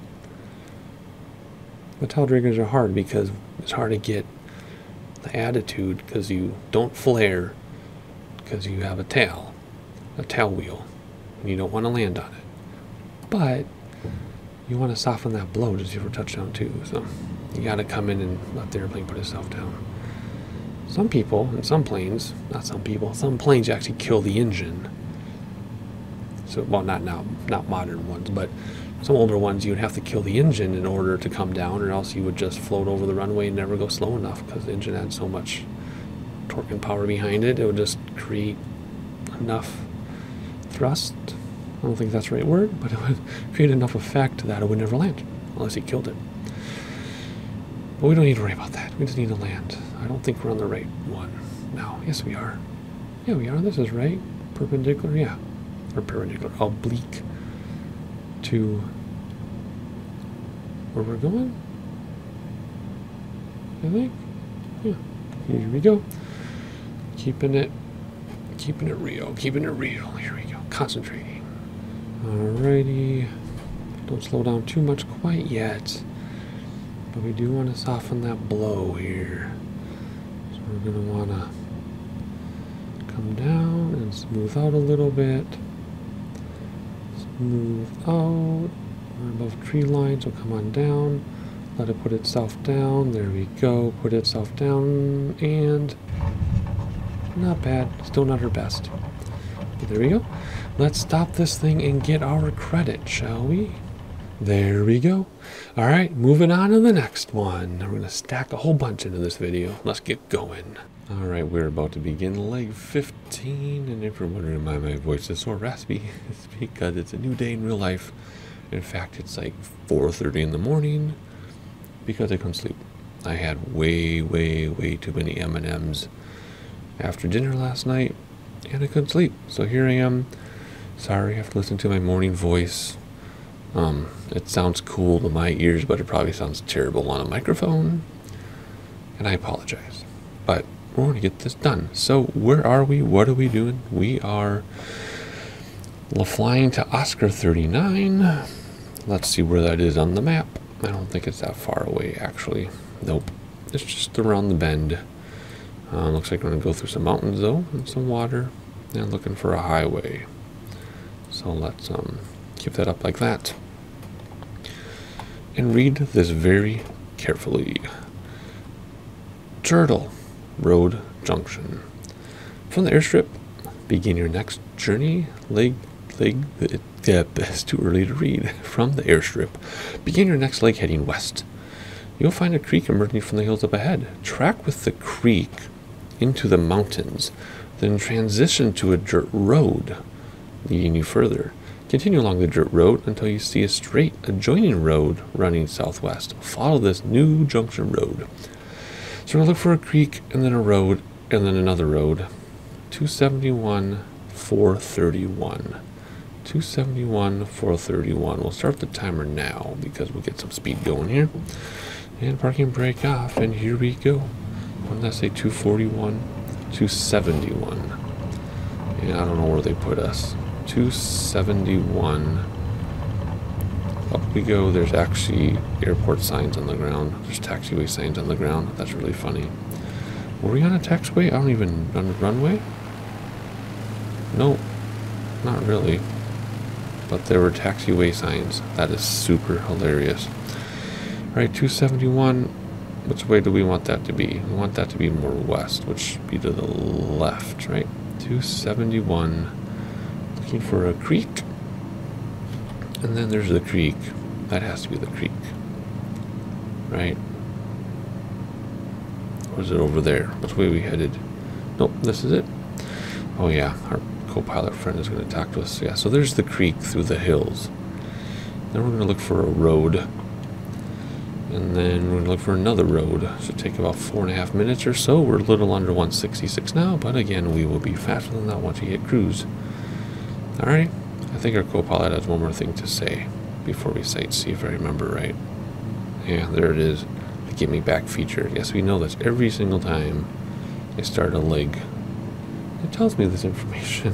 The tail draggers are hard because it's hard to get the attitude, because you don't flare, because you have a tail, a tail wheel, and you don't want to land on it. But you want to soften that blow just for touchdown too. So you got to come in and let the airplane put itself down. Some people, and some planes, not some people, some planes actually kill the engine. So, well, not now, not modern ones, but some older ones, you would have to kill the engine in order to come down, or else you would just float over the runway and never go slow enough, because the engine had so much torque and power behind it. It would just create enough thrust. I don't think that's the right word, but it would create enough effect that it would never land, unless you killed it. But we don't need to worry about that. We just need to land. I don't think we're on the right one now. Yes, we are. Yeah, we are. This is right. Perpendicular, yeah. Or perpendicular. Oblique to where we're going, I think. Yeah. Here we go. Keeping it, keeping it real. Keeping it real. Here we go. Concentrating. Alrighty. Don't slow down too much quite yet. But we do want to soften that blow here. So we're going to want to come down and smooth out a little bit. Smooth out. We're above tree line, so come on down. Let it put itself down. There we go. Put itself down, and not bad. Still not her best. But there we go. Let's stop this thing and get our credit, shall we? There we go. All right, moving on to the next one. We're going to stack a whole bunch into this video. Let's get going. All right, we're about to begin leg fifteen. And if you're wondering why my voice is so raspy, it's because it's a new day in real life. In fact, it's like four thirty in the morning because I couldn't sleep. I had way, way, way too many M and M's after dinner last night, and I couldn't sleep. So here I am. Sorry, I have to listen to my morning voice. Um, it sounds cool to my ears, but it probably sounds terrible on a microphone, and I apologize. But we're going to get this done. So where are we? What are we doing? We are flying to Oscar thirty-nine. Let's see where that is on the map. I don't think it's that far away, actually. Nope. It's just around the bend. Uh, looks like we're going to go through some mountains, though, and some water, and looking for a highway. So let's um, keep that up like that. And read this very carefully. Turtle Road Junction. From the airstrip, begin your next journey. Leg, leg, it, yeah, it's too early to read. From the airstrip, begin your next leg heading west. You'll find a creek emerging from the hills up ahead. Track with the creek into the mountains, then transition to a dirt road leading you further. Continue along the dirt road until you see a straight adjoining road running southwest. Follow this new junction road. So we're going to look for a creek, and then a road, and then another road. two seventy-one, four thirty-one. two seventy-one, four thirty-one. We'll start the timer now because we'll get some speed going here. And parking brake off, and here we go. What did I say? two forty-one, two seventy-one. And I don't know where they put us. two seventy-one. Up we go. There's actually airport signs on the ground. There's taxiway signs on the ground. That's really funny. Were we on a taxiway? I don't even... on a runway? No, not really. But there were taxiway signs. That is super hilarious. Alright, two seventy-one. Which way do we want that to be? We want that to be more west, which should be to the left, right? two seventy-one. Looking for a creek. And then there's the creek. That has to be the creek. Right? Or is it over there? Which way are we headed? Nope, this is it. Oh yeah, our co-pilot friend is going to talk to us. Yeah, so there's the creek through the hills. Then we're going to look for a road. And then we're going to look for another road. Should take about four and a half minutes or so. We're a little under one sixty-six now, but again, we will be faster than that once we hit cruise. Alright, I think our co-pilot has one more thing to say before we sightsee, if I remember right. Yeah, there it is. The Get Me Back feature. Yes, we know this every single time I start a leg. It tells me this information.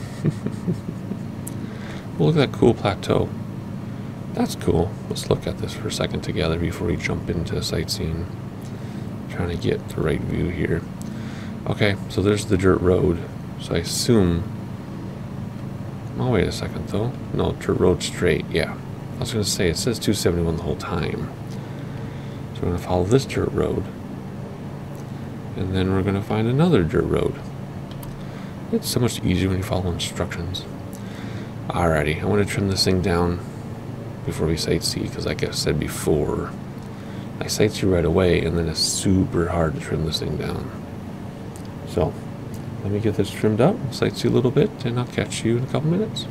Well, look at that cool plateau. That's cool. Let's look at this for a second together before we jump into sightseeing. Trying to get the right view here. Okay, so there's the dirt road. So I assume... Oh, wait a second, though. No, dirt road straight. Yeah. I was going to say, it says two seventy-one the whole time. So we're going to follow this dirt road. And then we're going to find another dirt road. It's so much easier when you follow instructions. Alrighty, I want to trim this thing down before we sightsee, because like I said before, I sightsee right away, and then it's super hard to trim this thing down. So, let me get this trimmed up, sightsee a little bit, and I'll catch you in a couple minutes.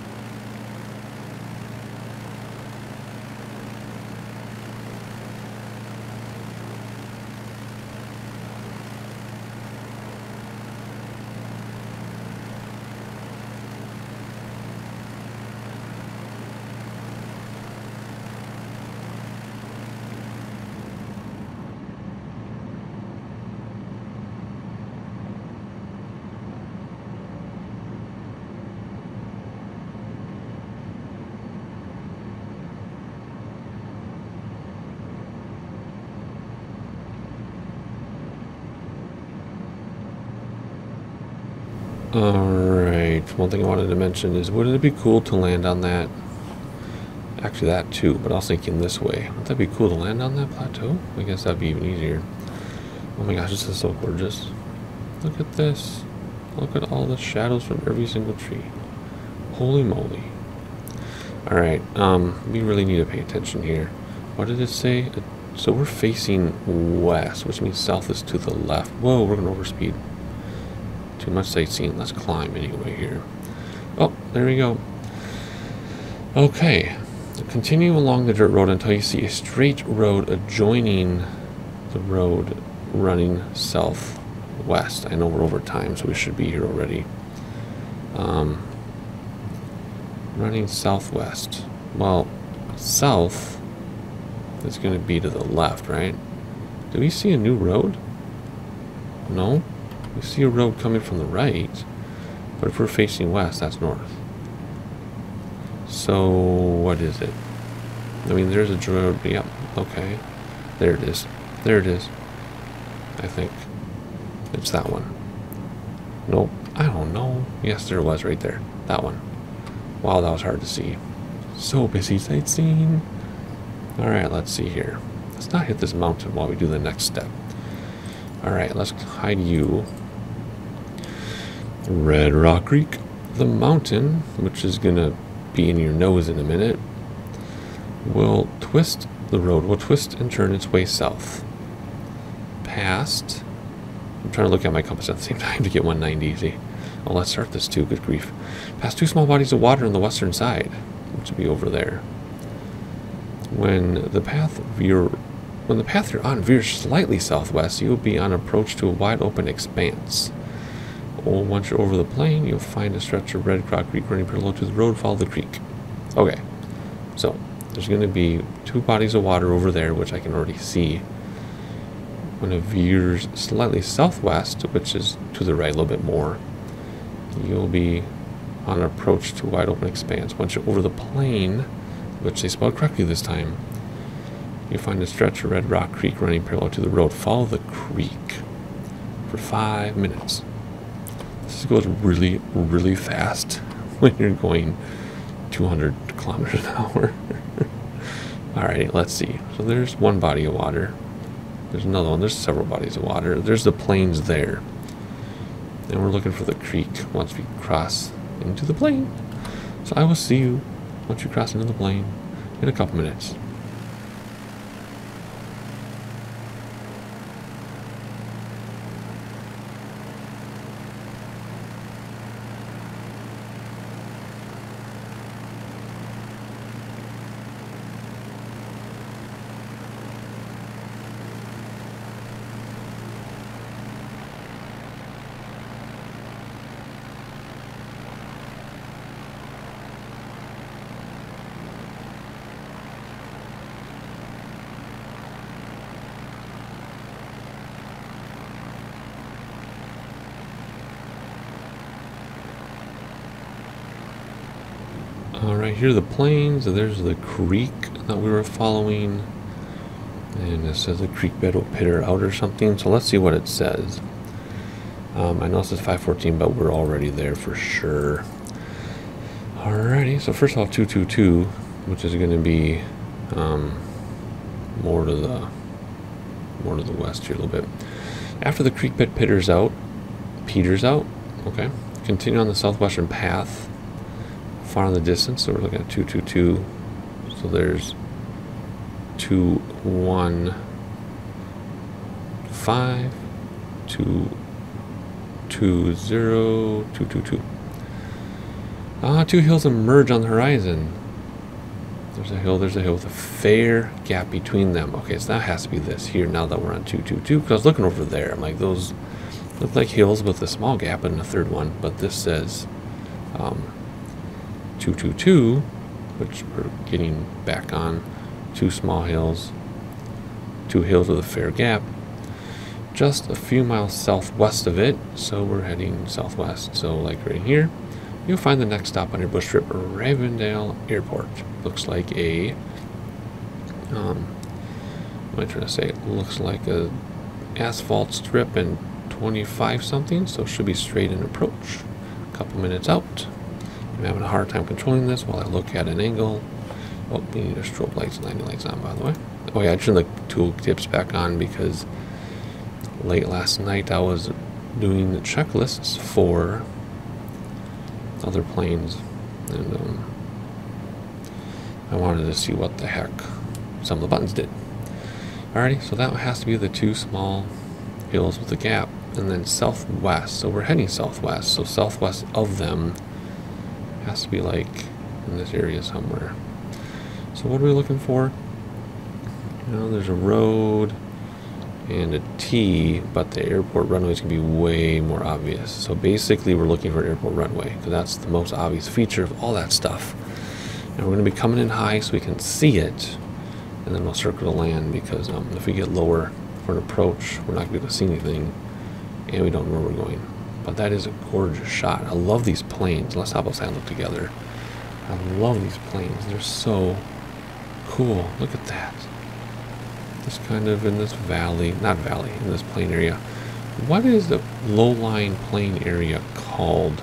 Alright, one thing I wanted to mention is, wouldn't it be cool to land on that? Actually, that too, but I was thinking this way. Wouldn't that be cool to land on that plateau? I guess that'd be even easier. Oh my gosh, this is so gorgeous. Look at this. Look at all the shadows from every single tree. Holy moly. Alright, um, we really need to pay attention here. What did it say? So we're facing west, which means south is to the left. Whoa, we're going to overspeed. Too much sightseeing. Let's climb anyway here. Oh, there we go. Okay. Continue along the dirt road until you see a straight road adjoining the road running southwest. I know we're over time, so we should be here already. Um, running southwest. Well, south is going to be to the left, right? Do we see a new road? No. We see a road coming from the right, but if we're facing west, that's north. So, what is it? I mean, there's a road. Yep. Okay. There it is. There it is. I think it's that one. Nope. I don't know. Yes, there was right there. That one. Wow, that was hard to see. So busy sightseeing. Alright, let's see here. Let's not hit this mountain while we do the next step. Alright, let's hide you. Red Rock Creek. The mountain, which is going to be in your nose in a minute, will twist the road, will twist and turn its way south. Past. I'm trying to look at my compass at the same time to get one ninety easy. Oh, let's start this too, good grief. Past two small bodies of water on the western side, which will be over there. When the path veer, when the path you're on veers slightly southwest, you will be on approach to a wide open expanse. Or once you're over the plain, you'll find a stretch of Red Rock Creek running parallel to the road. Follow the creek. Okay, so there's going to be two bodies of water over there, which I can already see. When it veers slightly southwest, which is to the right a little bit more, you'll be on approach to a wide open expanse. Once you're over the plain, which they spelled correctly this time, you'll find a stretch of Red Rock Creek running parallel to the road. Follow the creek for five minutes. This goes really, really fast when you're going two hundred kilometers an hour. Alright, let's see. So there's one body of water. There's another one. There's several bodies of water. There's the plains there. And we're looking for the creek once we cross into the plain. So I will see you once you cross into the plain in a couple minutes. Alright, here are the plains. There's the creek that we were following. And it says the creek bed will peter out or something. So let's see what it says. Um, I know it says five fourteen, but we're already there for sure. Alrighty, so first off, two two two, which is going to be um, more to the more to the west here a little bit. After the creek bed peters out, peters out, okay, continue on the southwestern path. Far in the distance, so we're looking at two two two. So there's two one five, two two zero, two two two. Ah, two hills emerge on the horizon. There's a hill, there's a hill with a fair gap between them. Okay, so that has to be this here now that we're on two two two. Because I was looking over there, I'm like, those look like hills with a small gap in the third one, but this says um, two two two, which we're getting back on. Two small hills, two hills with a fair gap, just a few miles southwest of it, so we're heading southwest. So like right here, you'll find the next stop on your bush trip, Ravendale Airport. Looks like a, um, what am I trying to say? It looks like a asphalt strip and twenty-five something, so it should be straight in approach. A couple minutes out. I'm having a hard time controlling this while I look at an angle. Oh, we need our strobe lights and landing lights on, by the way. Oh yeah, I turned the tool tips back on because late last night I was doing the checklists for other planes, and um, I wanted to see what the heck some of the buttons did. Alrighty, so that has to be the two small hills with the gap. And then southwest, so we're heading southwest. So southwest of them has to be like in this area somewhere. So what are we looking for? You know, there's a road and a T, but the airport runway is going to be way more obvious. So basically we're looking for an airport runway because that's the most obvious feature of all that stuff. And we're going to be coming in high so we can see it, and then we'll circle the land because um, if we get lower for an approach, we're not going to be able to see anything. And we don't know where we're going. But that is a gorgeous shot. I love these planes. Let's have us look together. I love these planes. They're so cool. Look at that. Just kind of in this valley, not valley, in this plain area. What is the low-lying plain area called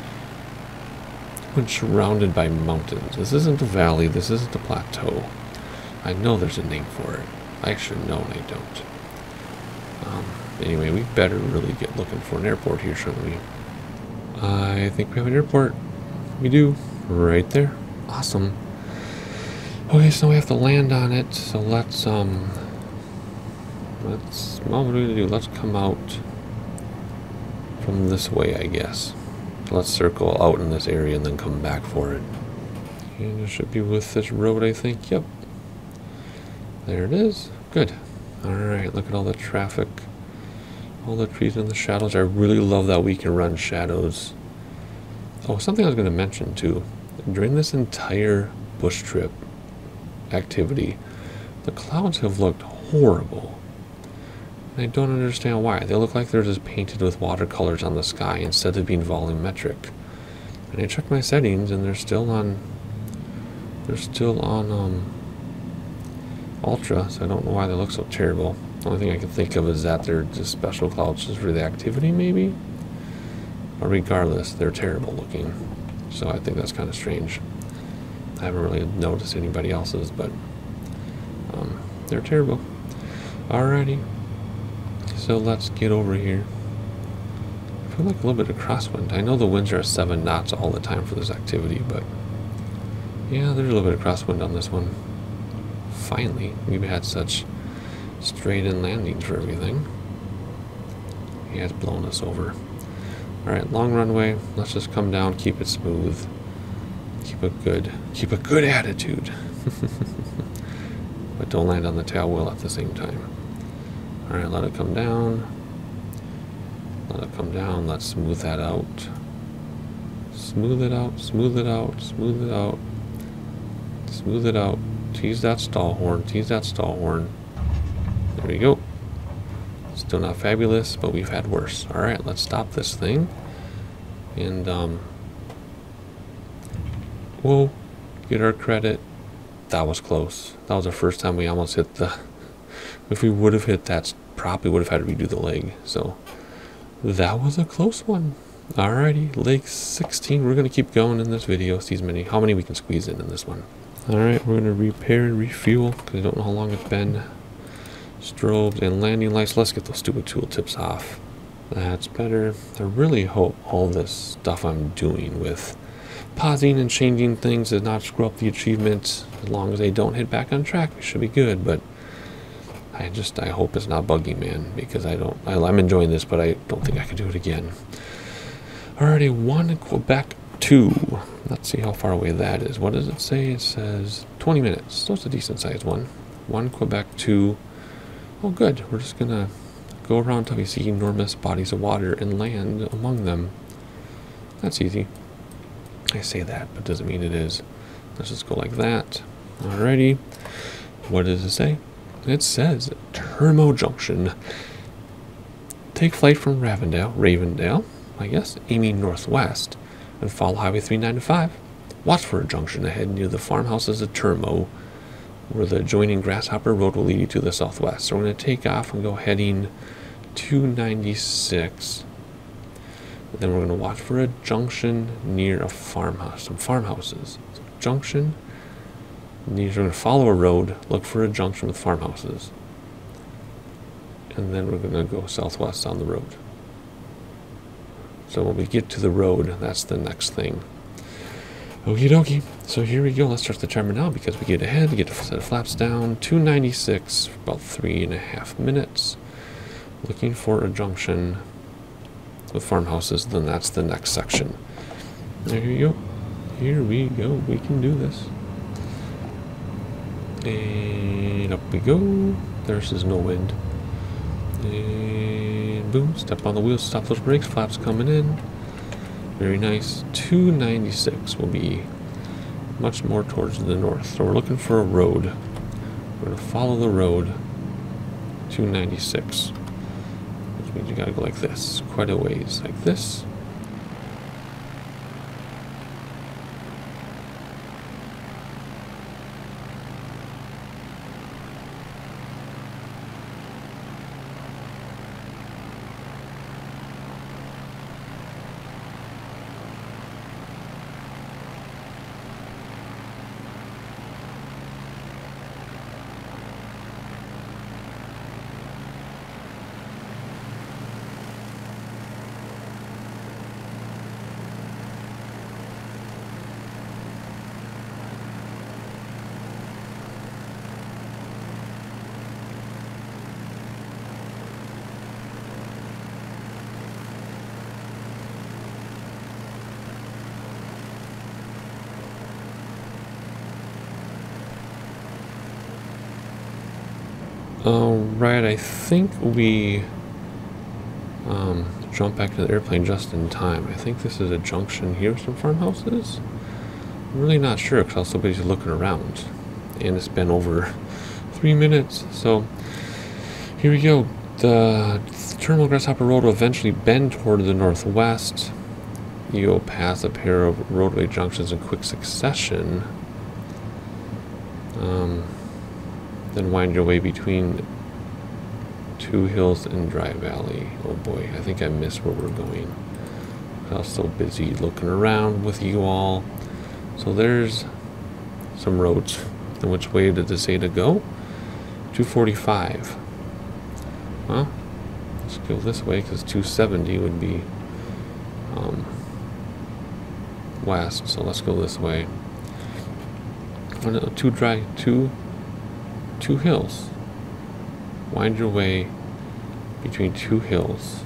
when surrounded by mountains? This isn't a valley. This isn't a plateau. I know there's a name for it. I should know and I don't. Um, Anyway, we better really get looking for an airport here, shouldn't we? I think we have an airport. We do. Right there. Awesome. Okay, so we have to land on it. So let's, um... Let's... Well, what are we going to do? Let's come out from this way, I guess. Let's circle out in this area and then come back for it. And it should be with this road, I think. Yep. There it is. Good. Alright, look at all the traffic. All the trees in the shadows. I really love that we can run shadows. Oh, something I was going to mention too. During this entire bush trip activity, the clouds have looked horrible. And I don't understand why. They look like they're just painted with watercolors on the sky instead of being volumetric. And I checked my settings and they're still on they're still on um, ultra, so I don't know why they look so terrible. The only thing I can think of is that they're just special clouds just for the activity, maybe? But regardless, they're terrible looking. So I think that's kind of strange. I haven't really noticed anybody else's, but um, they're terrible. Alrighty. So let's get over here. I feel like a little bit of crosswind. I know the winds are seven knots all the time for this activity, but yeah, there's a little bit of crosswind on this one. Finally, we've had such straight in landings for everything. He has blown us over. Alright, long runway. Let's just come down, keep it smooth. Keep a good keep a good attitude. But don't land on the tail wheel at the same time. Alright, let it come down. Let it come down. Let's smooth that out. Smooth it out, smooth it out, smooth it out. Smooth it out. Tease that stall horn, tease that stall horn. There we go. Still not fabulous, but we've had worse. Alright, let's stop this thing. And, um... whoa. Get our credit. That was close. That was the first time we almost hit the... If we would have hit that, probably would have had to redo the leg. So, that was a close one. Alrighty, leg sixteen. We're going to keep going in this video. See as many, how many we can squeeze in in this one. Alright, we're going to repair and refuel, because I don't know how long it's been. Strobes and landing lights. Let's get those stupid tooltips off. That's better. I really hope all this stuff I'm doing with pausing and changing things does not screw up the achievements. As long as they don't hit back on track, we should be good. But I just, I hope it's not buggy, man, because I don't, I, I'm enjoying this, but I don't think I could do it again. Alrighty, one Quebec two. Let's see how far away that is. What does it say? It says twenty minutes. So it's a decent sized one. One Quebec two. Oh, good. We're just gonna go around until we see enormous bodies of water and land among them. That's easy. I say that, but doesn't mean it is. Let's just go like that. Alrighty. What does it say? It says Termo Junction. Take flight from Ravendale, Ravendale, I guess, aiming northwest, and follow Highway three ninety-five. Watch for a junction ahead near the farmhouses of Termo, where the adjoining Grasshopper Road will lead you to the southwest. So we're going to take off and go heading two ninety-six. And then we're going to watch for a junction near a farmhouse, some farmhouses. So junction near, we're going to follow a road, look for a junction with farmhouses. And then we're going to go southwest on the road. So when we get to the road, that's the next thing. Okie dokie. So here we go. Let's start the timer now because we get ahead. We get a set of flaps down. two ninety-six for about three and a half minutes. Looking for a junction with farmhouses. Then that's the next section. There you go. Here we go. We can do this. And up we go. There's is no wind. And boom. Step on the wheels. Stop those brakes. Flaps coming in. Very nice. two ninety-six will be much more towards the north. So we're looking for a road. We're going to follow the road. two ninety-six. Which means you got to go like this. Quite a ways. Like this. Alright, I think we um, jump back to the airplane just in time. I think this is a junction here with some farmhouses. I'm really not sure because also somebody's looking around. And it's been over three minutes. So here we go. The Terminal Grasshopper Road will eventually bend toward the northwest. You go past a pair of roadway junctions in quick succession. Um... Then wind your way between two hills and Dry Valley. Oh boy, I think I missed where we're going. I was so busy looking around with you all. So there's some roads. And which way did it say to go? two forty-five. Well, let's go this way because two seventy would be um, west. So let's go this way. Oh no, two dry, two. Two hills. Wind your way between two hills.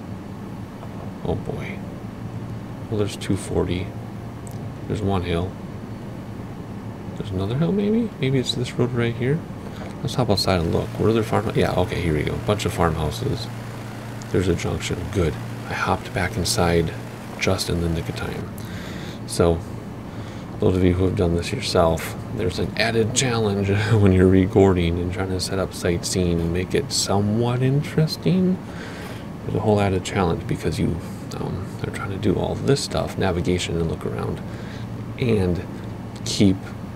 Oh boy. Well, there's two forty. There's one hill. There's another hill maybe? Maybe it's this road right here. Let's hop outside and look. Where are there farmhouses? Yeah, okay, here we go. Bunch of farmhouses. There's a junction. Good. I hopped back inside just in the nick of time. So, those of you who have done this yourself, there's an added challenge when you're recording and trying to set up sightseeing and make it somewhat interesting. There's a whole added challenge because you um, are trying to do all this stuff, navigation and look around, and keep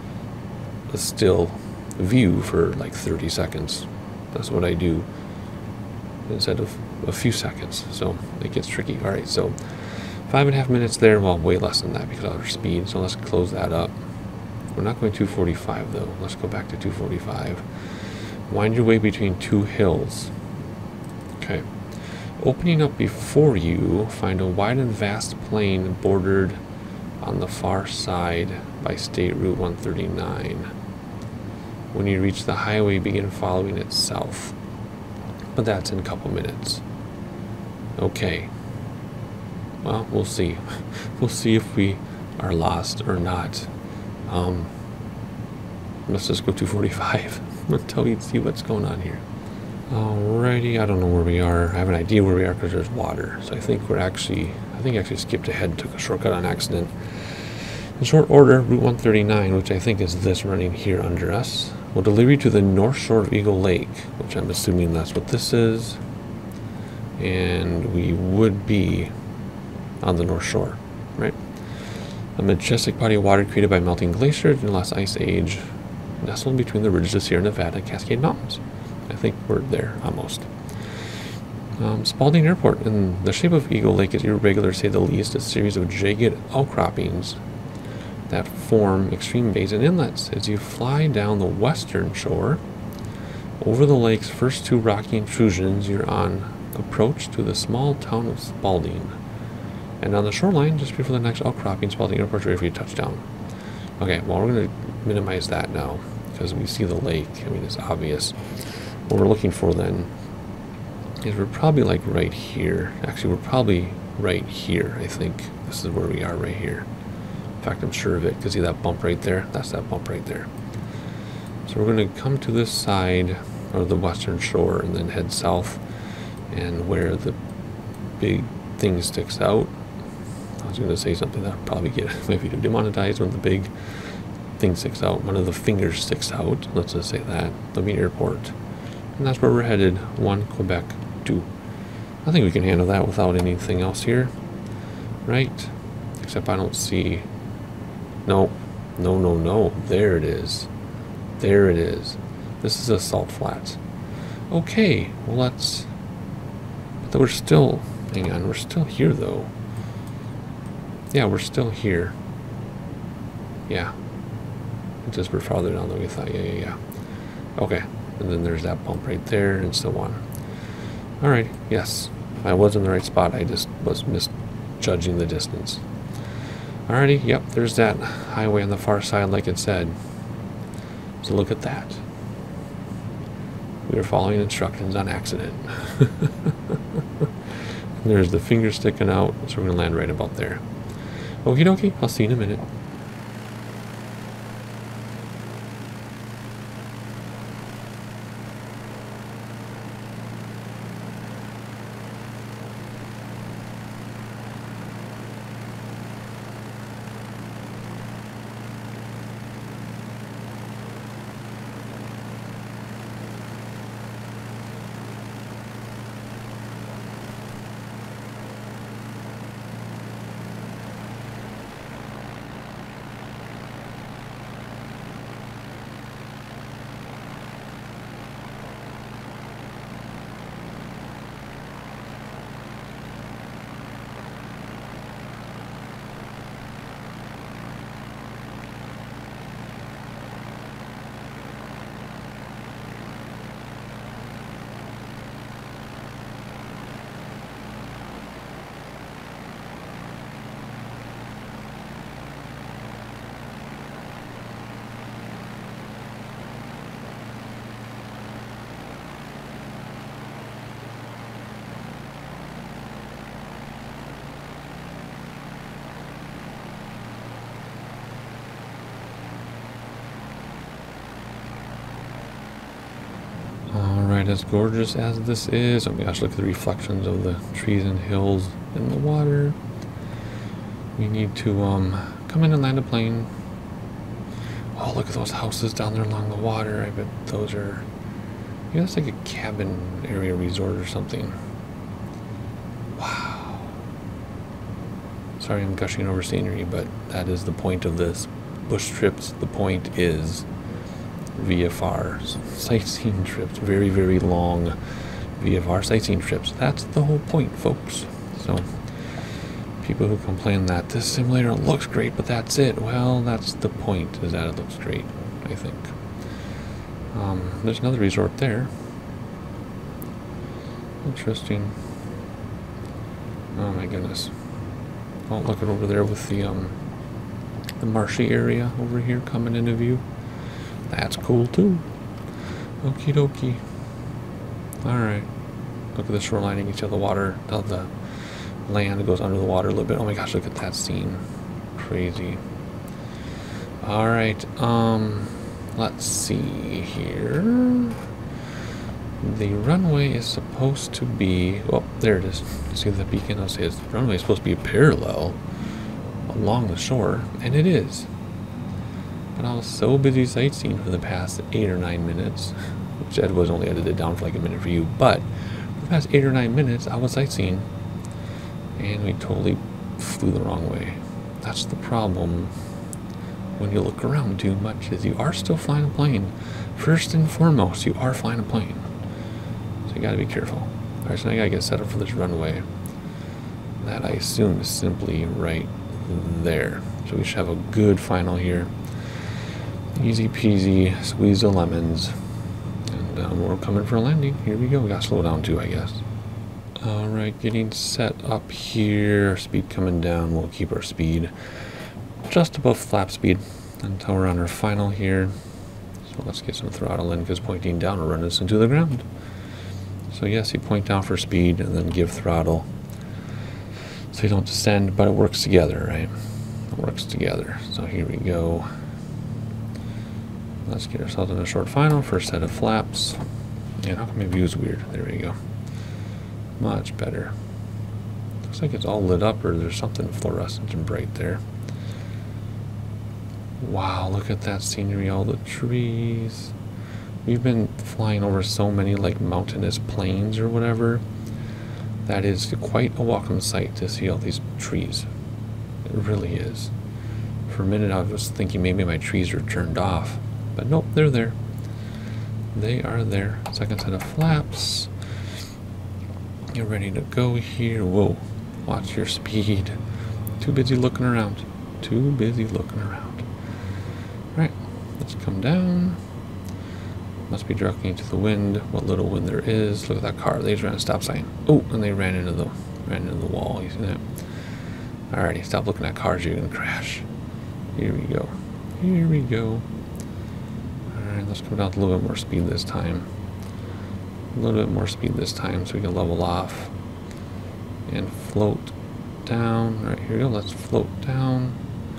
a still view for like thirty seconds. That's what I do instead of a few seconds. So it gets tricky. All right, so five and a half minutes there. Well, way less than that because of our speed. So let's close that up. We're not going two forty-five though. Let's go back to two forty-five. Wind your way between two hills. Okay. Opening up before you, find a wide and vast plain bordered on the far side by State Route one thirty-nine. When you reach the highway, begin following it south. But that's in a couple minutes. Okay. Well, we'll see. We'll see if we are lost or not. Um, let's just go two forty-five until we see what's going on here. Alrighty, I don't know where we are. I have an idea where we are because there's water. So I think we're actually, I think I actually skipped ahead and took a shortcut on accident. In short order, Route one thirty-nine, which I think is this running here under us, will deliver you to the north shore of Eagle Lake, which I'm assuming that's what this is. And we would be on the north shore, right? A majestic body of water created by melting glaciers in the last ice age, nestled between the ridges of Sierra Nevada and Cascade Mountains. I think we're there, almost. Um, Spalding Airport, in the shape of Eagle Lake, is irregular to say the least, a series of jagged outcroppings that form extreme bays and inlets. As you fly down the western shore, over the lake's first two rocky intrusions, you're on approach to the small town of Spalding. And on the shoreline, just before the next outcropping, spot the airport ready for your touchdown. Okay, well, we're going to minimize that now because we see the lake. I mean, it's obvious. What we're looking for then is we're probably like right here. Actually, we're probably right here, I think. This is where we are right here. In fact, I'm sure of it because see that bump right there? That's that bump right there. So we're going to come to this side, or the western shore, and then head south. And where the big thing sticks out, I was going to say something that would probably get maybe demonetized when the big thing sticks out. One of the fingers sticks out. Let's just say that. The main airport. And that's where we're headed. One, Quebec, two. I think we can handle that without anything else here. Right? Except I don't see... No. No, no, no. There it is. There it is. This is a salt flat. Okay. Well, let's... But we're still... Hang on. We're still here, though. Yeah, we're still here. Yeah. It's just we're farther down than we thought. Yeah, yeah, yeah. Okay. And then there's that bump right there, and so on. Alright. Yes. I was in the right spot. I just was misjudging the distance. Alrighty. Yep. There's that highway on the far side, like it said. So look at that. We were following instructions on accident. There's the finger sticking out, so we're going to land right about there. Okie dokie, I'll see you in a minute. Alright, as gorgeous as this is, oh my gosh, look at the reflections of the trees and hills in the water. We need to um, come in and land a plane. Oh, look at those houses down there along the water. I bet those are, yeah, that's like a cabin area resort or something. Wow. Sorry I'm gushing over scenery, but that is the point of this. Bush trips, the point is V F R, sightseeing trips, very, very long V F R sightseeing trips. That's the whole point, folks. So, people who complain that this simulator looks great, but that's it. Well, that's the point, is that it looks great, I think. Um, there's another resort there. Interesting. Oh my goodness. Oh, looking over there with the, um, the marshy area over here coming into view. That's cool too. Okie dokie. Alright. Look at the shoreline. You can see the water, how the land goes under the water a little bit. Oh my gosh, look at that scene. Crazy. Alright, um, let's see here. The runway is supposed to be, oh, there it is. See the beacon? I'll say it's, the runway is supposed to be parallel along the shore, and it is. But I was so busy sightseeing for the past eight or nine minutes, which Ed was only edited down for like a minute for you, but for the past eight or nine minutes, I was sightseeing, and we totally flew the wrong way. That's the problem when you look around too much, is you are still flying a plane. First and foremost, you are flying a plane. So you gotta be careful. Alright, so now I gotta get set up for this runway. That I assume is simply right there. So we should have a good final here. Easy peasy, squeeze the lemons. And um, we're coming for a landing. Here we go. We gotta slow down too, I guess. Alright, getting set up here. Speed coming down. We'll keep our speed just above flap speed until we're on our final here. So let's get some throttle in, because pointing down will run us into the ground. So yes, you point down for speed and then give throttle so you don't descend, but it works together, right? It works together. So here we go. Let's get ourselves in a short final. First set of flaps. And how come my view is weird? There we go. Much better. Looks like it's all lit up, or there's something fluorescent and bright there. Wow, look at that scenery, all the trees. We've been flying over so many like mountainous plains or whatever. That is quite a welcome sight to see all these trees. It really is. For a minute I was thinking maybe my trees are turned off, but nope, they're there. They are there. Second set of flaps. Get ready to go here. Whoa, watch your speed. Too busy looking around. Too busy looking around. Alright, let's come down. Must be directly into the wind. What little wind there is. Look at that car. They just ran a stop sign. Oh, and they ran into the ran into the wall. You see that? Alrighty, stop looking at cars. You're gonna crash. Here we go. Here we go. Alright, let's go down to a little bit more speed this time. A little bit more speed this time so we can level off and float down. Alright, here we go. Let's float down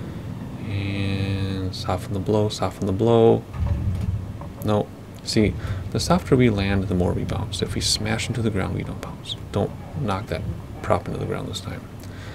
and soften the blow. Soften the blow. Nope. See, the softer we land, the more we bounce. If we smash into the ground, we don't bounce. Don't knock that prop into the ground this time.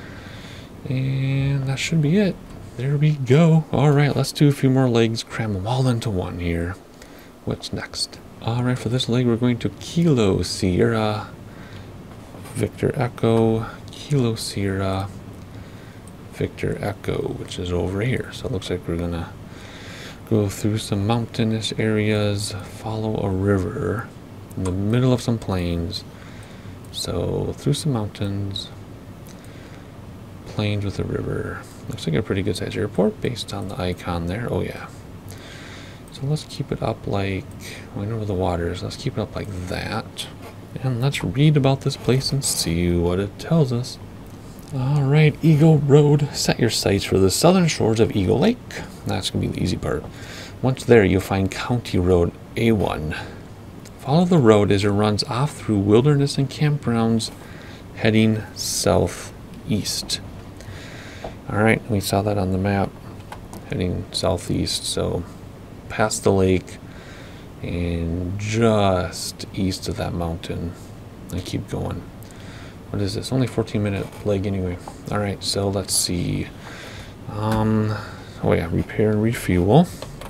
And that should be it. There we go. Alright, let's do a few more legs. Cram them all into one here. What's next? Alright, for this leg, we're going to Kilo Sierra, Victor Echo, Kilo Sierra, Victor Echo, which is over here. So it looks like we're going to go through some mountainous areas, follow a river in the middle of some plains. So through some mountains, plains with a river. Looks like a pretty good sized airport based on the icon there. Oh yeah. So let's keep it up like, I know where the water is. Let's keep it up like that. And let's read about this place and see what it tells us. Alright, Eagle Road. Set your sights for the southern shores of Eagle Lake. That's going to be the easy part. Once there, you'll find County Road A one. Follow the road as it runs off through wilderness and campgrounds, heading southeast. Alright, we saw that on the map. Heading southeast, so past the lake and just east of that mountain. And keep going. What is this? Only fourteen minute leg anyway. Alright, so let's see. Um, oh yeah, repair and refuel.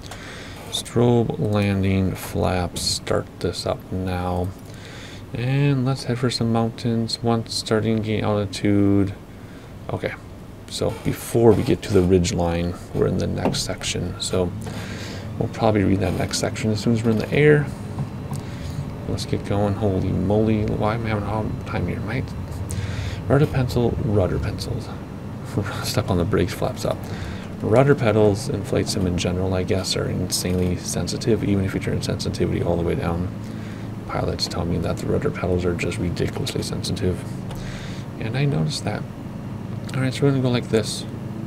Strobe landing flaps. Start this up now. And let's head for some mountains. Once starting gain altitude. Okay, so before we get to the ridge line, we're in the next section. So we'll probably read that next section as soon as we're in the air. Let's get going. Holy moly, why am I having a hard time here? Might rudder pencil, rudder pencils. Step on the brakes, flaps up. Rudder pedals, inflate sim in general, I guess, are insanely sensitive, even if you turn sensitivity all the way down. Pilots tell me that the rudder pedals are just ridiculously sensitive. And I noticed that. Alright, so we're going to go like this.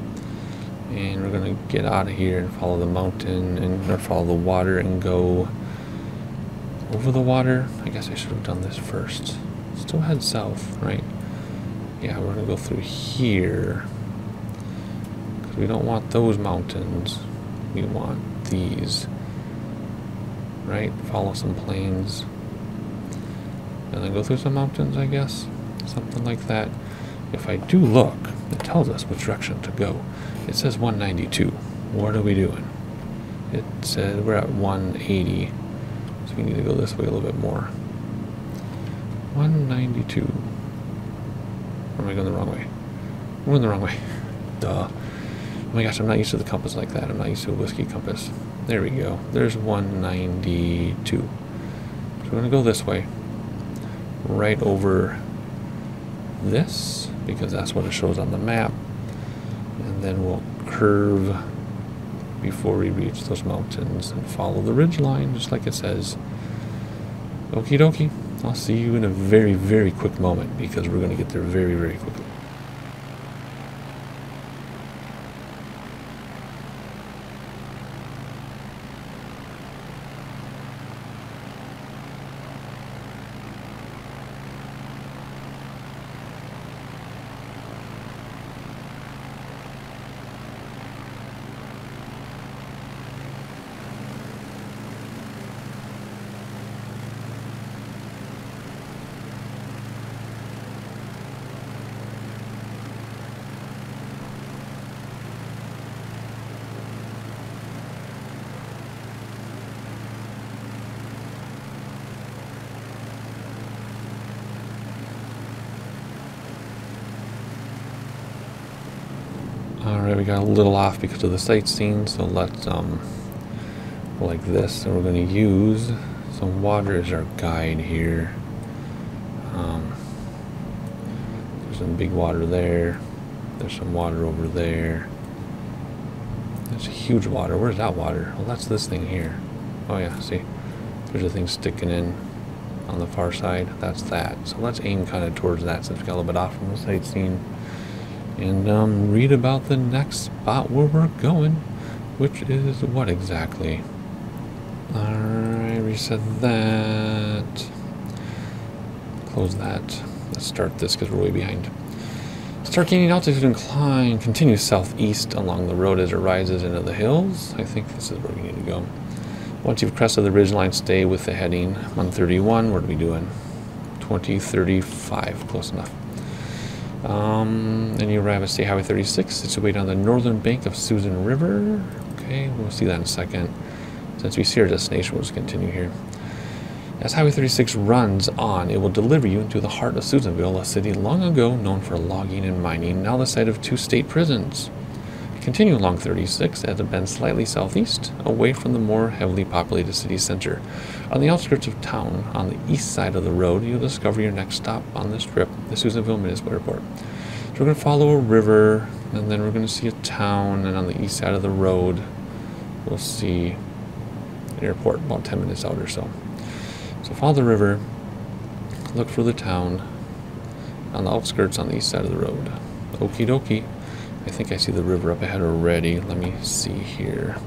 And we're going to get out of here and follow the mountain, and or follow the water and go over the water. I guess I should have done this first. Still head south, right? Yeah, we're going to go through here. Because we don't want those mountains. We want these. Right? Follow some plains. And then go through some mountains, I guess. Something like that. If I do look, it tells us which direction to go. It says one ninety-two. What are we doing? It says we're at one eighty. So we need to go this way a little bit more. one ninety-two. Or am I going the wrong way? I'm going the wrong way. Duh. Oh my gosh, I'm not used to the compass like that. I'm not used to a whiskey compass. There we go. There's one ninety-two. So we're going to go this way. Right over this, because that's what it shows on the map. And then we'll curve before we reach those mountains and follow the ridge line, just like it says. Okie dokie. I'll see you in a very, very quick moment because we're going to get there very, very quickly. Alright, we got a little off because of the sightseeing, so let's, um, go like this, and we're going to use some water as our guide here. Um, there's some big water there, there's some water over there, there's a huge water. Where's that water? Well, that's this thing here. Oh yeah, see, there's a thing sticking in on the far side, that's that. So let's aim kind of towards that since we got a little bit off from the sightseeing. And um, read about the next spot where we're going, which is what exactly? Alright, reset that. Close that. Let's start this because we're way behind. Start gaining altitude incline. Continue southeast along the road as it rises into the hills. I think this is where we need to go. Once you've crested the ridgeline, stay with the heading one thirty-one. What are we doing? twenty thirty-five. Close enough. Um, and you arrive at State Highway thirty-six, situated on the northern bank of Susan River. Okay, we'll see that in a second. Since we see our destination, we'll just continue here. As Highway thirty-six runs on, it will deliver you into the heart of Susanville, a city long ago known for logging and mining, now the site of two state prisons. Continue along thirty-six as it bends slightly southeast, away from the more heavily populated city center. On the outskirts of town, on the east side of the road, you'll discover your next stop on this trip, the Susanville Municipal Airport. So we're going to follow a river, and then we're going to see a town, and on the east side of the road, we'll see an airport about ten minutes out or so. So follow the river, look for the town, on the outskirts on the east side of the road. Okie dokie. I think I see the river up ahead already. Let me see here.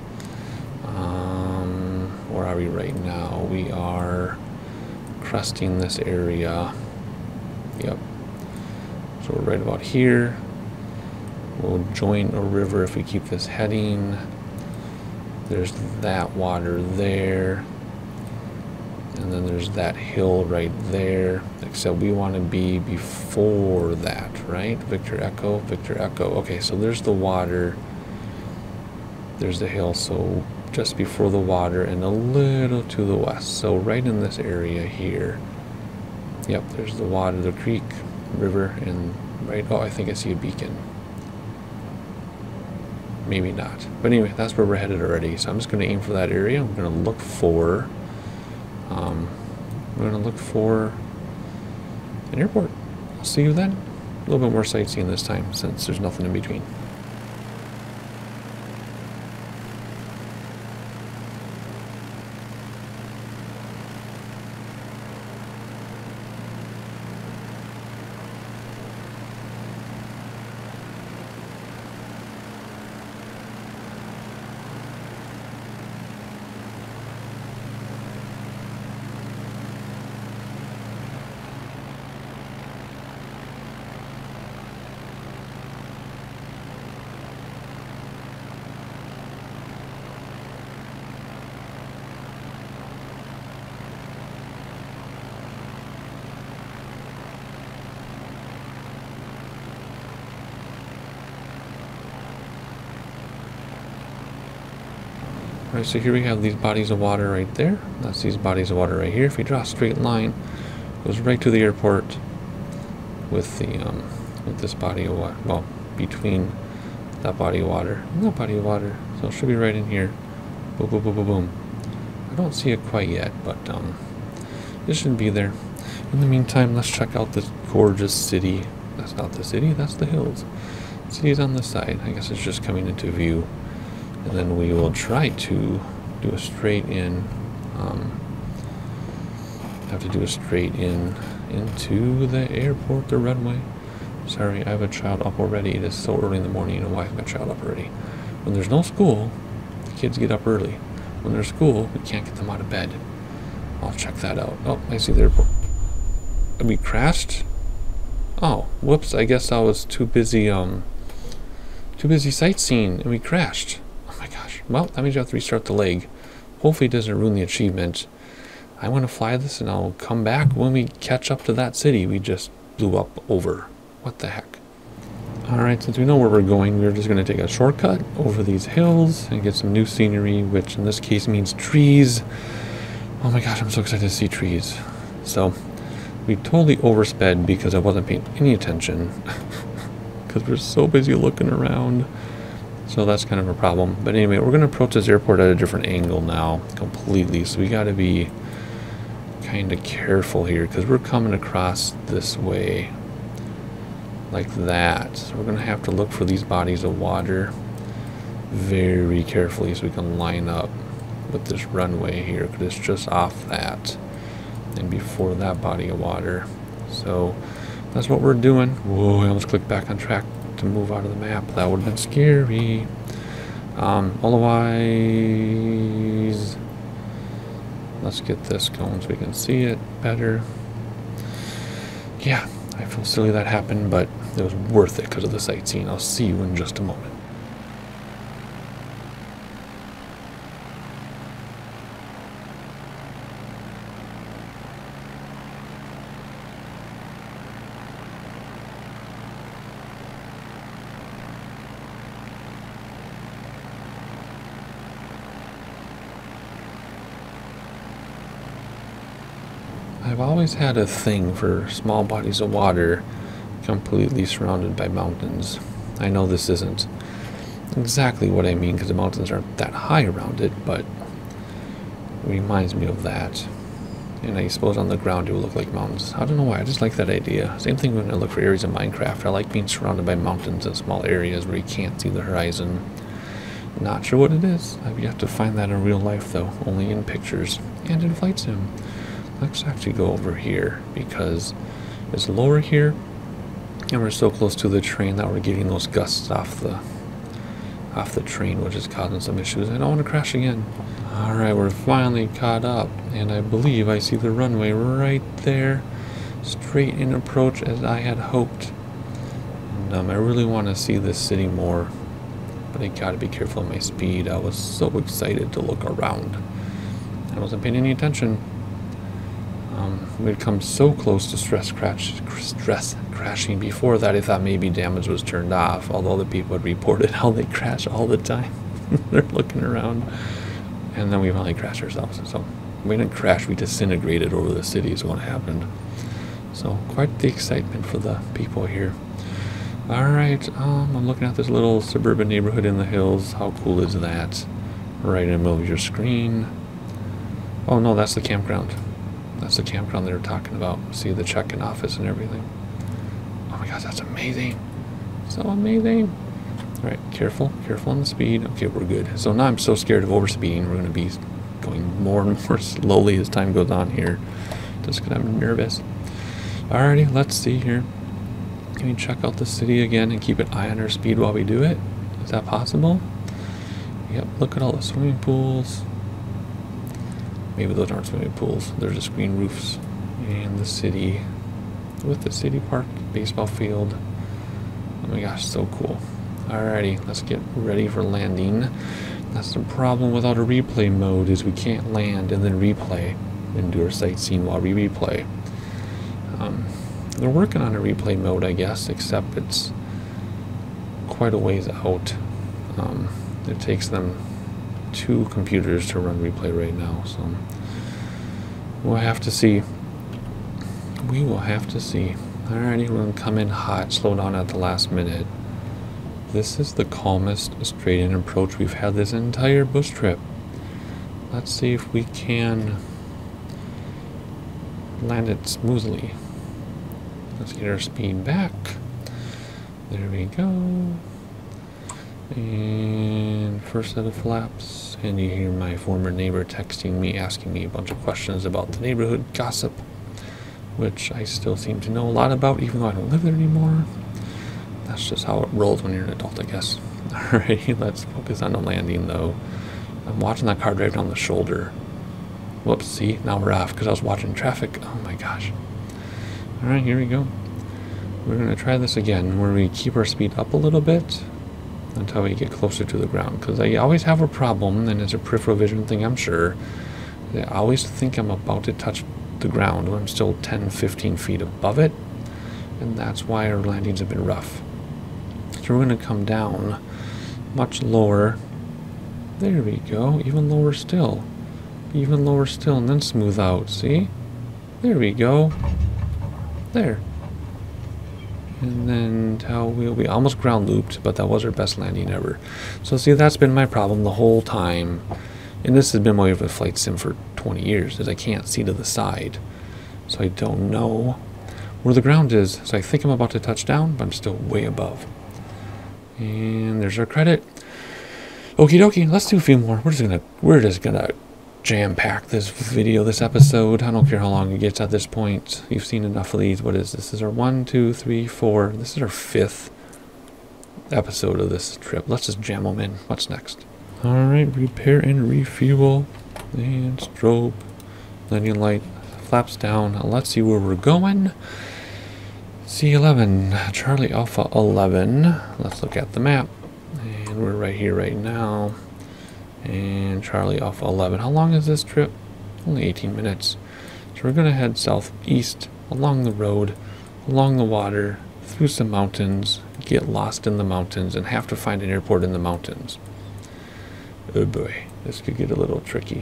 Um, where are we right now? We are cresting this area. Yep. So we're right about here. We'll join a river if we keep this heading. There's that water there. And then there's that hill right there, except we want to be before that, right? Victor Echo, Victor Echo. Okay, so there's the water. There's the hill, so just before the water and a little to the west. So right in this area here. Yep, there's the water, the creek, river, and right, oh, I think I see a beacon. Maybe not. But anyway, that's where we're headed already. So I'm just going to aim for that area. I'm going to look for... Um, we're going to look for an airport. I'll see you then. A little bit more sightseeing this time since there's nothing in between. Alright, so here we have these bodies of water right there. That's these bodies of water right here. If we draw a straight line, it goes right to the airport with the um, with this body of water. Well, between that body of water and that body of water. So it should be right in here. Boom, boom, boom, boom, boom. I don't see it quite yet, but um, it should be there. In the meantime, let's check out this gorgeous city. That's not the city, that's the hills. The city's on this side. I guess it's just coming into view. And then we will try to do a straight in um, have to do a straight in into the airport, the runway. Sorry, I have a child up already. It is so early in the morning. You know why I have my child up already? When there's no school, the kids get up early. When there's school, we can't get them out of bed. I'll check that out. Oh, I see the airport. We crashed? Oh, whoops. I guess I was too busy, um, too busy sightseeing, and we crashed. Oh my gosh. Well, that means you have to restart the leg. Hopefully it doesn't ruin the achievement. I want to fly this, and I'll come back when we catch up to that city we just blew up over. What the heck? Alright, since we know where we're going, we're just going to take a shortcut over these hills and get some new scenery, which in this case means trees. Oh my gosh, I'm so excited to see trees. So, we totally oversped because I wasn't paying any attention. Because we're so busy looking around. So that's kind of a problem. But anyway, we're going to approach this airport at a different angle now, completely. So we got to be kind of careful here, because we're coming across this way. Like that. So we're going to have to look for these bodies of water very carefully so we can line up with this runway here, because it's just off that and before that body of water. So that's what we're doing. Whoa, I almost clicked back on track to move out of the map. That would have been scary. Um, otherwise, let's get this going so we can see it better. Yeah, I feel silly that happened, but it was worth it because of the sightseeing. I'll see you in just a moment. I've always had a thing for small bodies of water completely surrounded by mountains. I know this isn't exactly what I mean because the mountains aren't that high around it, but it reminds me of that. And I suppose on the ground it will look like mountains. I don't know why, I just like that idea. Same thing when I look for areas in Minecraft. I like being surrounded by mountains and small areas where you can't see the horizon. Not sure what it is. I've yet to find that in real life though, only in pictures and in flight sim. Let's actually go over here because it's lower here and we're so close to the train that we're getting those gusts off the off the train, which is causing some issues. I don't want to crash again. Alright, we're finally caught up and I believe I see the runway right there. Straight in approach as I had hoped. And um, I really want to see this city more, but I gotta be careful of my speed. I was so excited to look around. I wasn't paying any attention. Um, we'd come so close to stress crash, stress crashing before that I thought maybe damage was turned off, although the people had reported how they crash all the time. They're looking around. And then we finally crashed ourselves. So we didn't crash, we disintegrated over the city is what happened. So quite the excitement for the people here. Alright, um, I'm looking at this little suburban neighborhood in the hills. How cool is that? Right in the middle of your screen. Oh no, that's the campground. That's the campground they were talking about. See the check-in office and everything. Oh my gosh, that's amazing. So amazing. Alright, careful. Careful on the speed. Okay, we're good. So now I'm so scared of overspeeding. We're going to be going more and more slowly as time goes on here. Just because I'm nervous. Alrighty, let's see here. Can we check out the city again and keep an eye on our speed while we do it? Is that possible? Yep, look at all the swimming pools. Maybe those aren't swimming pools. They're just green roofs. And the city with the city park, baseball field. Oh my gosh, so cool. Alrighty, let's get ready for landing. That's the problem without a replay mode is we can't land and then replay and do our sightseeing while we replay. Um, they're working on a replay mode, I guess, except it's quite a ways out. Um, it takes them two computers to run replay right now, so we'll have to see. We will have to see. Alrighty, we're gonna come in hot, slow down at the last minute. This is the calmest straight-in approach we've had this entire bush trip. Let's see if we can land it smoothly. Let's get our speed back. There we go. And first set of flaps, And you hear my former neighbor texting me, asking me a bunch of questions about the neighborhood gossip, which I still seem to know a lot about, even though I don't live there anymore. That's just how it rolls when you're an adult, I guess. Alright, let's focus on the landing, though. I'm watching that car drive down the shoulder. Whoops, see, now we're off because I was watching traffic. Oh my gosh. Alright, here we go. We're going to try this again, where we keep our speed up a little bit until we get closer to the ground, because I always have a problem, and it's a peripheral vision thing, I'm sure. I always think I'm about to touch the ground when I'm still ten, fifteen feet above it, and that's why our landings have been rough. So we're going to come down much lower. There we go, even lower still. Even lower still, and then smooth out, see? There we go. There. And then tail wheel, we almost ground looped, but that was our best landing ever. So see, that's been my problem the whole time. And this has been my way with flight sim for twenty years, is I can't see to the side. So I don't know where the ground is. So I think I'm about to touch down, but I'm still way above. And there's our credit. Okie dokie, let's do a few more. We're just gonna, we're just gonna jam-pack this video, this episode. I don't care how long it gets at this point. You've seen enough of these. What is this? This is our one, two, three, four. This is our fifth episode of this trip. Let's just jam them in. What's next? Alright, repair and refuel. And strobe. Landing light. Flaps down. Let's see where we're going. C eleven. Charlie Alpha eleven. Let's look at the map. And we're right here right now. And Charlie Alpha eleven. How long is this trip? Only eighteen minutes. So we're going to head southeast along the road, along the water, through some mountains, get lost in the mountains, and have to find an airport in the mountains. Oh boy, this could get a little tricky.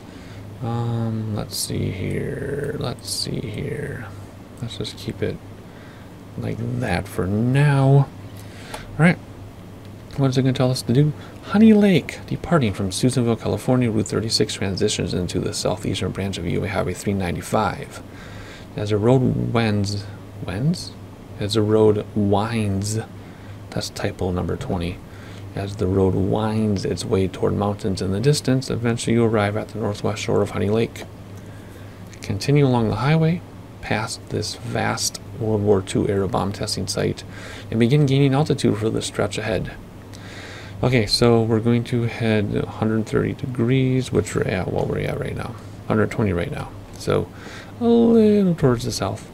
Um, let's see here. Let's see here. Let's just keep it like that for now. Alright. What is it going to tell us to do? Honey Lake, departing from Susanville, California, Route thirty-six transitions into the southeastern branch of U A Highway three ninety-five. As the road wends, wends? As the road winds, that's typo number twenty. As the road winds its way toward mountains in the distance, eventually you arrive at the northwest shore of Honey Lake. Continue along the highway, past this vast World War Two aero bomb testing site, and begin gaining altitude for the stretch ahead. Okay, so we're going to head one hundred thirty degrees, which we're at, what we're at right now, one hundred twenty right now. So a little towards the south.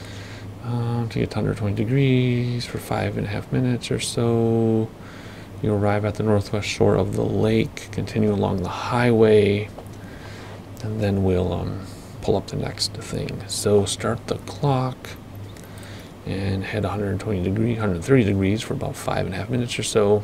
Um, to get to one hundred twenty degrees for five and a half minutes or so. You arrive at the northwest shore of the lake, continue along the highway, and then we'll um, pull up the next thing. So start the clock and head one hundred twenty degrees, one hundred thirty degrees for about five and a half minutes or so.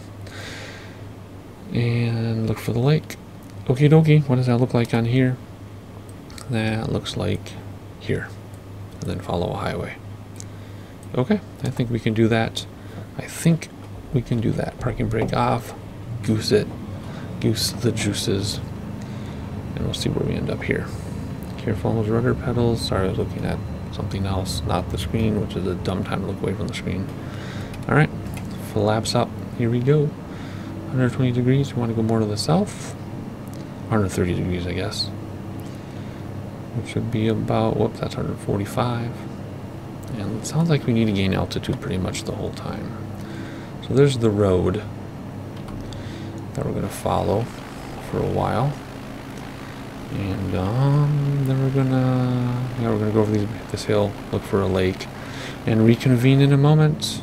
And look for the lake. Okie dokie, what does that look like on here? That looks like here. And then follow a highway. Okay, I think we can do that. I think we can do that. Parking brake off. Goose it. Goose the juices. And we'll see where we end up here. Careful on those rudder pedals. Sorry, I was looking at something else, not the screen, which is a dumb time to look away from the screen. Alright, flaps up. Here we go. one hundred twenty degrees. We want to go more to the south. one hundred thirty degrees, I guess. Which would be about, whoops, that's one hundred forty-five. And it sounds like we need to gain altitude pretty much the whole time. So there's the road that we're going to follow for a while. And um, then we're going to, yeah, we're going to go over these, this hill, look for a lake, and reconvene in a moment.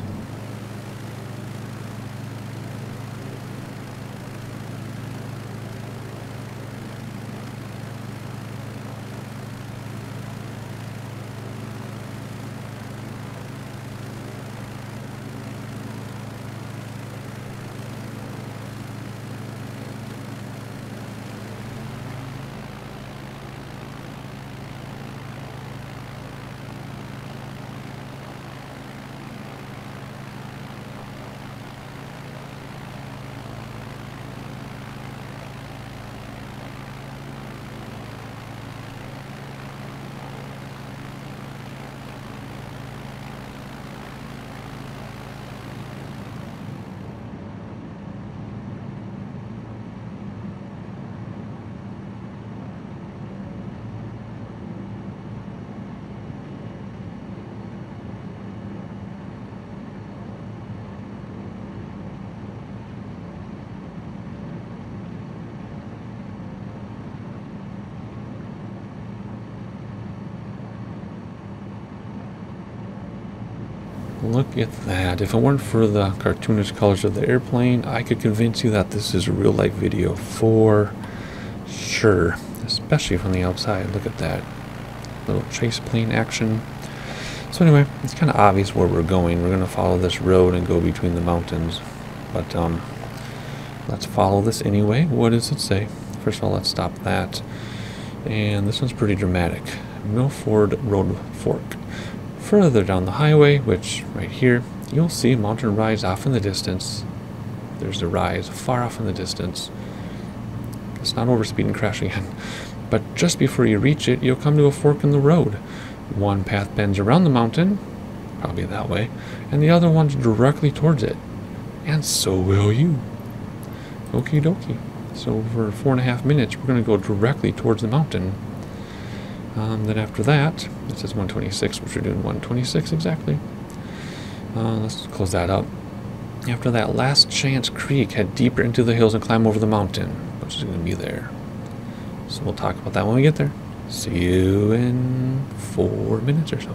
Look at that. If it weren't for the cartoonish colors of the airplane, I could convince you that this is a real life video for sure. Especially from the outside. Look at that. Little chase plane action. So anyway, it's kind of obvious where we're going. We're going to follow this road and go between the mountains. But um, let's follow this anyway. What does it say? First of all, let's stop that. And this one's pretty dramatic. Milford Road Fork. Further down the highway, which right here, you'll see a mountain rise off in the distance. There's the rise far off in the distance. It's not overspeed and crash again. But just before you reach it, you'll come to a fork in the road. One path bends around the mountain, probably that way, and the other one's directly towards it. And so will you. Okie dokie. So for four and a half minutes, we're going to go directly towards the mountain. Um, then after that, it says one twenty-six, which we're doing one twenty-six exactly. Uh, let's close that up. After that, Last Chance Creek, head deeper into the hills and climb over the mountain, which is going to be there. So we'll talk about that when we get there. See you in four minutes or so.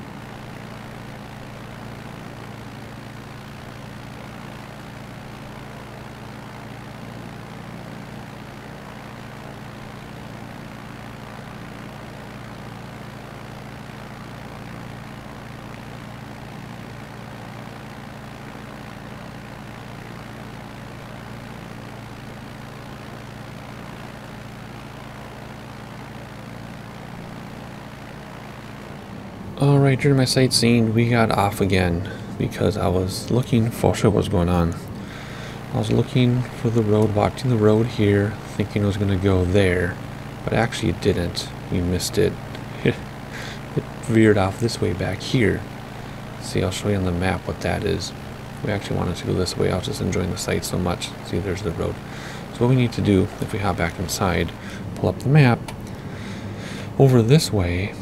Alright, during my sightseeing, we got off again because I was looking for sure what was going on. I was looking for the road, watching the road here, thinking it was going to go there, but actually it didn't. We missed it. It veered off this way back here. See, I'll show you on the map what that is. We actually wanted to go this way. I was just enjoying the sight so much. See, there's the road. So what we need to do, if we hop back inside, pull up the map, over this way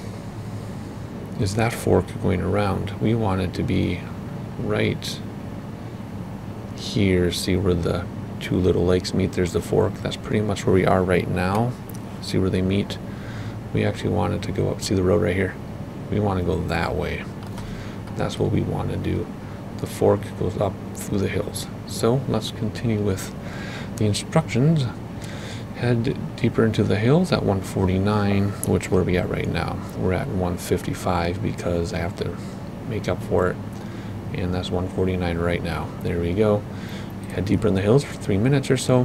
is that fork going around. We want it to be right here. See where the two little lakes meet? There's the fork. That's pretty much where we are right now. See where they meet? We actually want it to go up. See the road right here? We want to go that way. That's what we want to do. The fork goes up through the hills. So let's continue with the instructions. Head deeper into the hills at one forty-nine, which where we at right now. We're at one fifty-five because I have to make up for it, and that's one forty-nine right now. There we go. Head deeper in the hills for three minutes or so.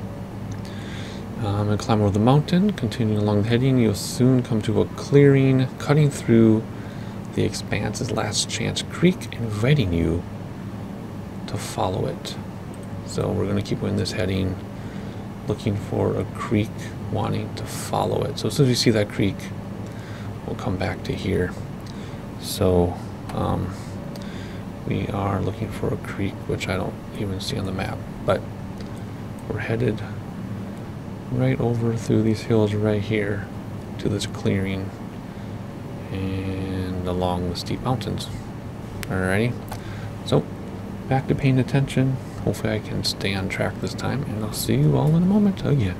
Um, and climb over the mountain. Continuing along the heading, you'll soon come to a clearing cutting through the expanse's Last Chance Creek, inviting you to follow it. So we're going to keep going this heading, looking for a creek, wanting to follow it. So as soon as we see that creek, we'll come back to here. So um, we are looking for a creek, which I don't even see on the map, but we're headed right over through these hills right here to this clearing and along the steep mountains. Alrighty, so back to paying attention. Hopefully I can stay on track this time, and I'll see you all in a moment again.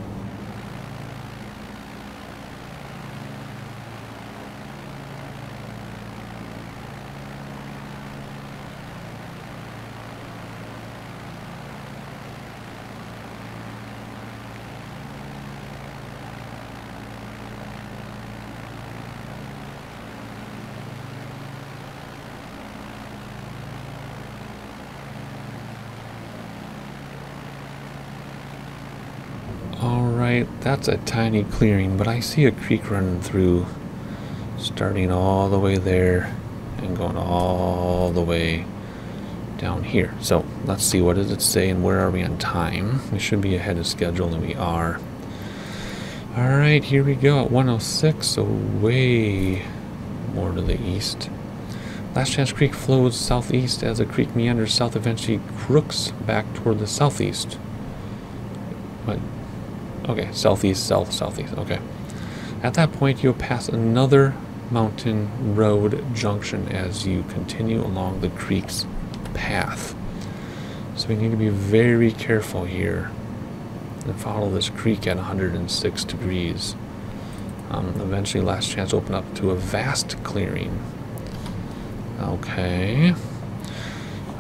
Alright, that's a tiny clearing, but I see a creek running through, starting all the way there and going all the way down here. So let's see, what does it say and where are we on time? We should be ahead of schedule, and we are. Alright, here we go at one oh six, so way more to the east. Last Chance Creek flows southeast as the creek meanders south, eventually crooks back toward the southeast. What? Okay, southeast, south, southeast, okay. At that point, you'll pass another mountain road junction as you continue along the creek's path. So we need to be very careful here and follow this creek at one hundred six degrees. Um, eventually, Last Chance open up to a vast clearing. Okay.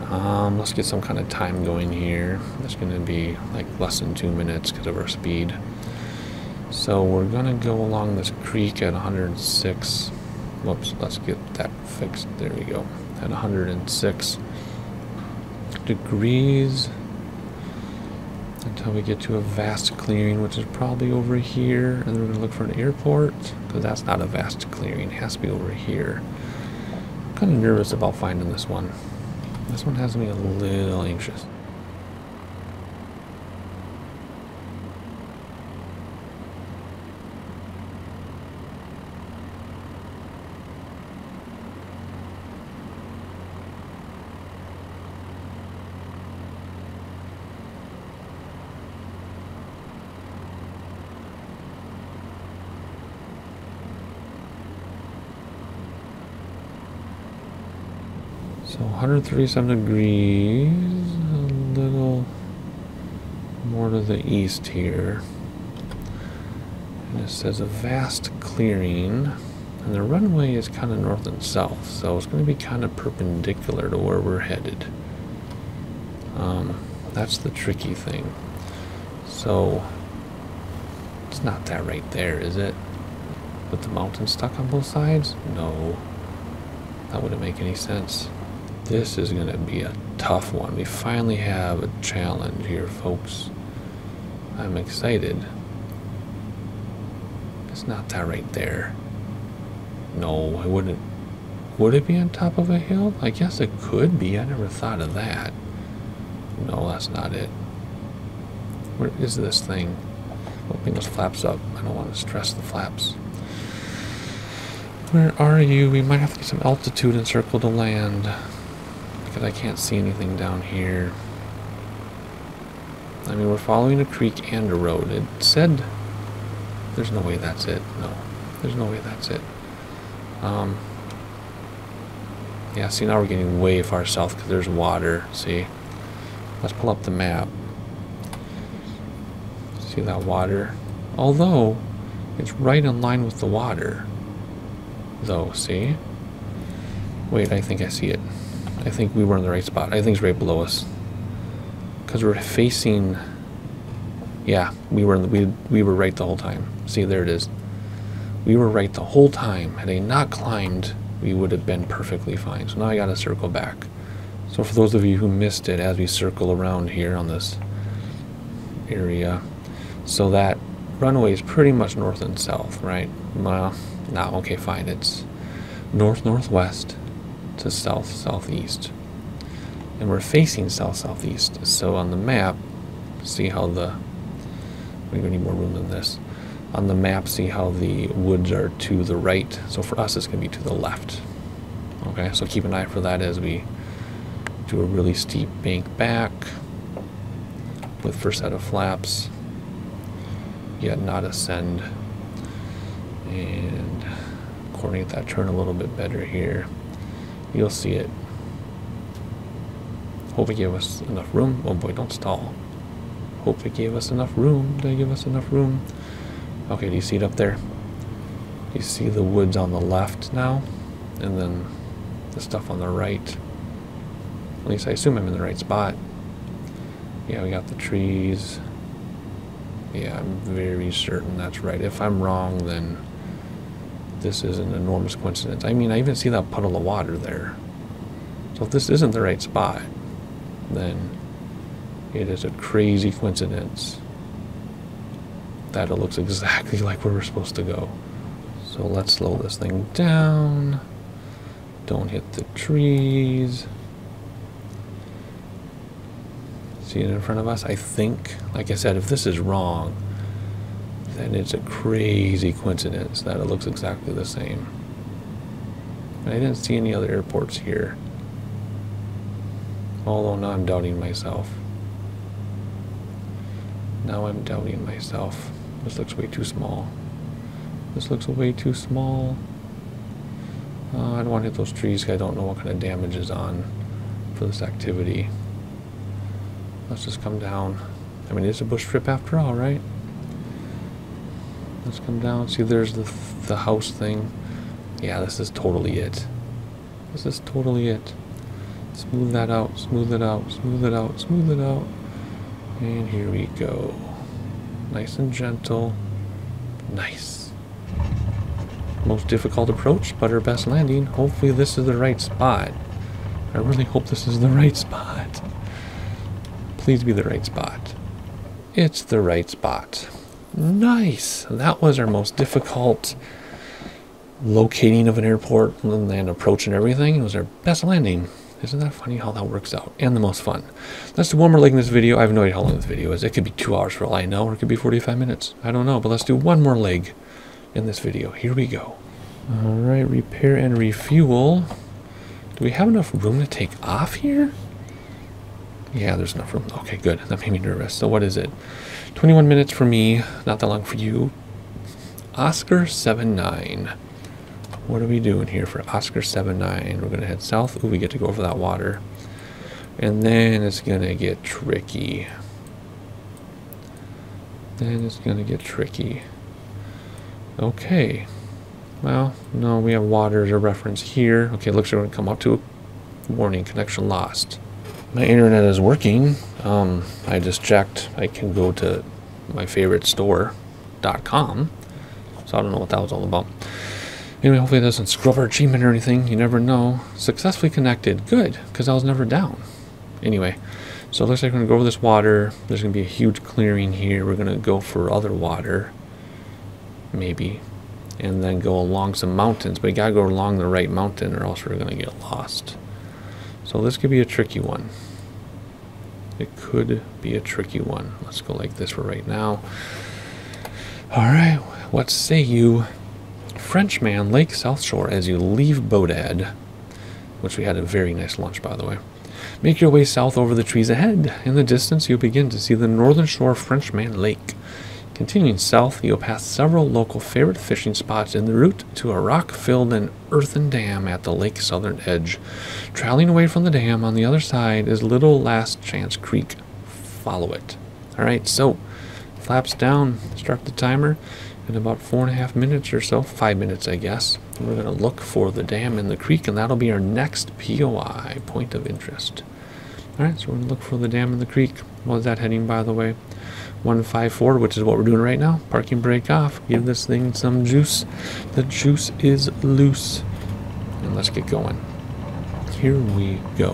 Um, let's get some kind of time going here. It's going to be like less than two minutes because of our speed. So we're going to go along this creek at one hundred six. Whoops, let's get that fixed. There we go. At one hundred six degrees until we get to a vast clearing, which is probably over here. And then we're going to look for an airport because that's not a vast clearing. It has to be over here. I'm kind of nervous about finding this one. This one has me a little anxious. So one hundred thirty-seven degrees, a little more to the east here. And it says a vast clearing, and the runway is kind of north and south, so it's going to be kind of perpendicular to where we're headed. Um, that's the tricky thing. So it's not that right there, is it? With the mountain stuck on both sides? No, that wouldn't make any sense. This is going to be a tough one. We finally have a challenge here, folks. I'm excited. It's not that right there. No, it wouldn't. Would it be on top of a hill? I guess it could be. I never thought of that. No, that's not it. Where is this thing? Opening those flaps up. I don't want to stress the flaps. Where are you? We might have to get some altitude and circle to land. I can't see anything down here. I mean, we're following a creek and a road. It said there's no way that's it. No, there's no way that's it. Um, yeah, see, now we're getting way far south because there's water. See, let's pull up the map. See that water? Although it's right in line with the water, though. See? Wait, I think I see it. I think we were in the right spot. I think it's right below us. Because we're facing... Yeah, we were in the, we, we were right the whole time. See, there it is. We were right the whole time. Had I not climbed, we would have been perfectly fine. So now I got to circle back. So for those of you who missed it, as we circle around here on this area, so that runway is pretty much north and south, right? Well, no, okay, fine. It's north-northwest to south southeast, and we're facing south southeast. So on the map, see how the we're gonna need more room than this. On the map, see how the woods are to the right. So for us, it's gonna be to the left. Okay, so keep an eye for that as we do a really steep bank back with first set of flaps, yet not ascend, and coordinate that turn a little bit better here. You'll see it. Hope it gave us enough room. Oh boy, don't stall. Hope it gave us enough room. Did it give us enough room? Okay, do you see it up there? You see the woods on the left now? And then the stuff on the right. At least I assume I'm in the right spot. Yeah, we got the trees. Yeah, I'm very certain that's right. If I'm wrong, then this is an enormous coincidence. I mean, I even see that puddle of water there. So if this isn't the right spot, then it is a crazy coincidence that it looks exactly like where we're supposed to go. So let's slow this thing down. Don't hit the trees. See it in front of us? I think, like I said, if this is wrong, then it's a crazy coincidence that it looks exactly the same. And I didn't see any other airports here. Although now I'm doubting myself. Now I'm doubting myself. This looks way too small. This looks way too small. Uh, I don't want to hit those trees because I don't know what kind of damage is on for this activity. Let's just come down. I mean, it's a bush trip after all, right? Let's come down. See, there's the, the house thing. Yeah, this is totally it. This is totally it. Smooth that out, smooth it out, smooth it out, smooth it out. And here we go. Nice and gentle. Nice. Most difficult approach, but our best landing. Hopefully this is the right spot. I really hope this is the right spot. Please be the right spot. It's the right spot. Nice. That was our most difficult locating of an airport and then approach and everything. It was our best landing. Isn't that funny how that works out? And the most fun. Let's do one more leg in this video. I have no idea how long this video is. It could be two hours for all I know, or it could be forty-five minutes. I don't know, but let's do one more leg in this video. Here we go. All right, repair and refuel. Do we have enough room to take off here? Yeah, there's enough room. Okay, good. That made me nervous. So what is it? twenty-one minutes for me. Not that long for you. Oscar seven nine. What are we doing here for Oscar seven nine? We're going to head south. Ooh, we get to go over that water. And then it's going to get tricky. Then it's going to get tricky. Okay. Well, no, we have water as a reference here. Okay, looks like we're going to come up to a warning, connection lost. My internet is working. Um, I just checked. I can go to my favorite store dot com. So I don't know what that was all about. Anyway, hopefully it doesn't scrub our achievement or anything. You never know. Successfully connected. Good, because I was never down. Anyway, so it looks like we're going to go over this water. There's going to be a huge clearing here. We're going to go for other water. Maybe. And then go along some mountains. But you got to go along the right mountain or else we're going to get lost. So this could be a tricky one. It could be a tricky one. Let's go like this for right now. Alright, what say you? Frenchman, Lake South Shore, as you leave Bodad, which we had a very nice lunch, by the way. Make your way south over the trees ahead. In the distance, you'll begin to see the northern shore of Frenchman Lake. Continuing south, you'll pass several local favorite fishing spots in the route to a rock-filled and earthen dam at the lake's southern edge. Traveling away from the dam on the other side is Little Last Chance Creek. Follow it. Alright, so, flaps down, start the timer. In about four and a half minutes or so, five minutes I guess, we're going to look for the dam in the creek, and that'll be our next P O I, point of interest. Alright, so we're going to look for the dam in the creek. What is that heading, by the way? one five four, which is what we're doing right now. Parking brake off. Give this thing some juice. The juice is loose. And let's get going. Here we go.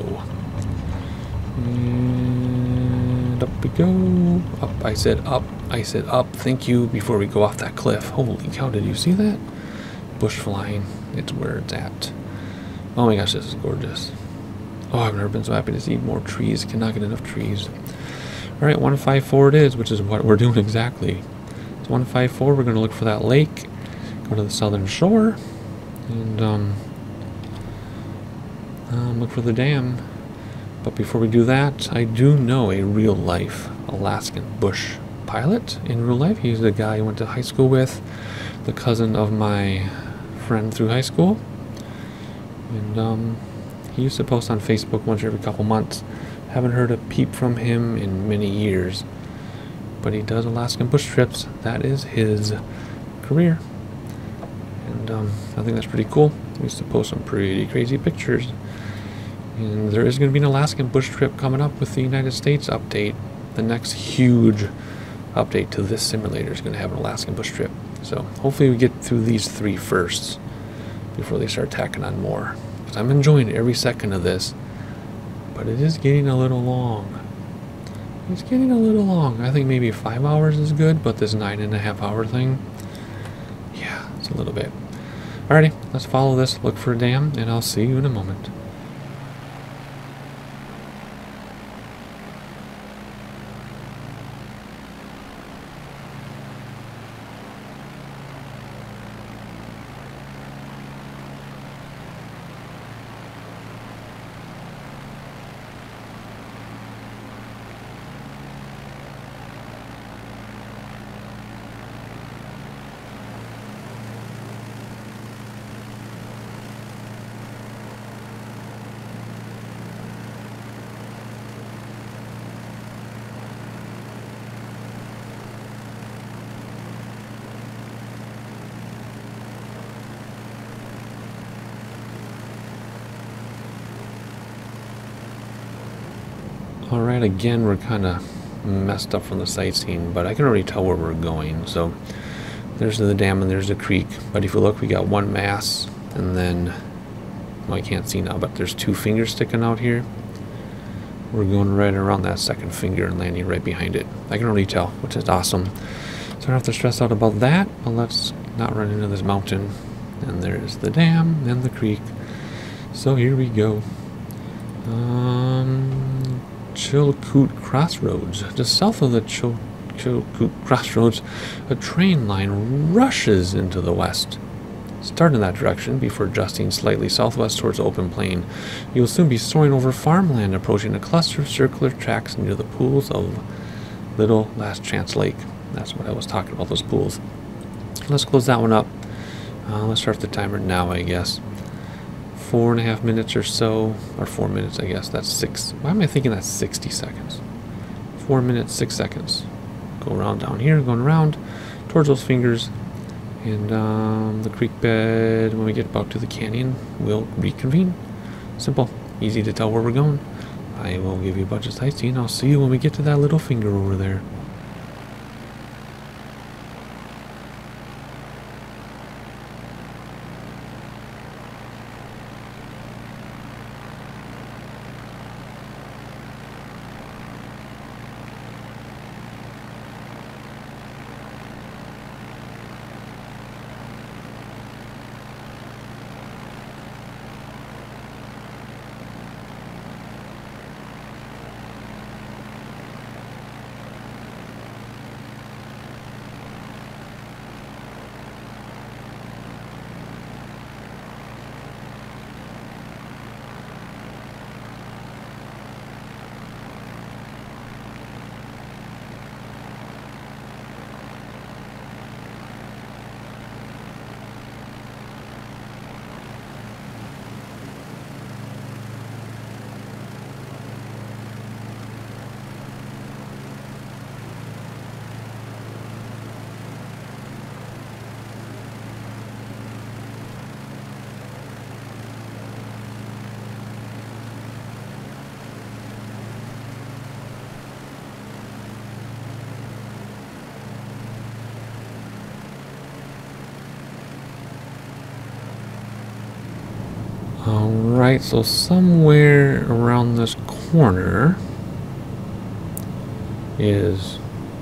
And up we go. Up, I said up. I said up. Thank you. Before we go off that cliff. Holy cow, did you see that? Bush flying. It's where it's at. Oh my gosh, this is gorgeous. Oh, I've never been so happy to see more trees. Cannot get enough trees. Alright, one five four it is, which is what we're doing exactly. So one five four, we're going to look for that lake, go to the southern shore, and um, um, look for the dam. But before we do that, I do know a real-life Alaskan bush pilot in real life. He's the guy I went to high school with, the cousin of my friend through high school. And um, he used to post on Facebook once every couple months. Haven't heard a peep from him in many years, but he does Alaskan bush trips. That is his career, and um, I think that's pretty cool. He used to post some pretty crazy pictures, and there is going to be an Alaskan bush trip coming up with the United States update. The next huge update to this simulator is going to have an Alaskan bush trip, so hopefully we get through these three first before they start tacking on more, because I'm enjoying every second of this. But it is getting a little long. It's getting a little long. I think maybe five hours is good, but this nine and a half hour thing, yeah, it's a little bit. Alrighty, let's follow this, look for a dam, and I'll see you in a moment. Alright, again, we're kind of messed up from the sightseeing, but I can already tell where we're going. So there's the dam and there's the creek. But if you look, we got one mass, and then, well, I can't see now, but there's two fingers sticking out here. We're going right around that second finger and landing right behind it. I can already tell, which is awesome. So I don't have to stress out about that, but let's not run into this mountain. And there's the dam and the creek. So here we go. Um, Chilkoot Crossroads. Just south of the Chil Chilkoot Crossroads, a train line rushes into the west. Start in that direction before adjusting slightly southwest towards the open plain. You will soon be soaring over farmland, approaching a cluster of circular tracks near the pools of Little Last Chance Lake. That's what I was talking about, those pools. Let's close that one up. Uh, let's start the timer now, I guess. Four and a half minutes or so, or four minutes, I guess. That's six. Why am I thinking that's sixty seconds? Four minutes, six seconds. Go around down here, going around towards those fingers. And um, the creek bed, when we get about to the canyon, we'll reconvene. Simple. Easy to tell where we're going. I will give you a bunch of sightseeing. I'll see you when we get to that little finger over there. Alright, so somewhere around this corner is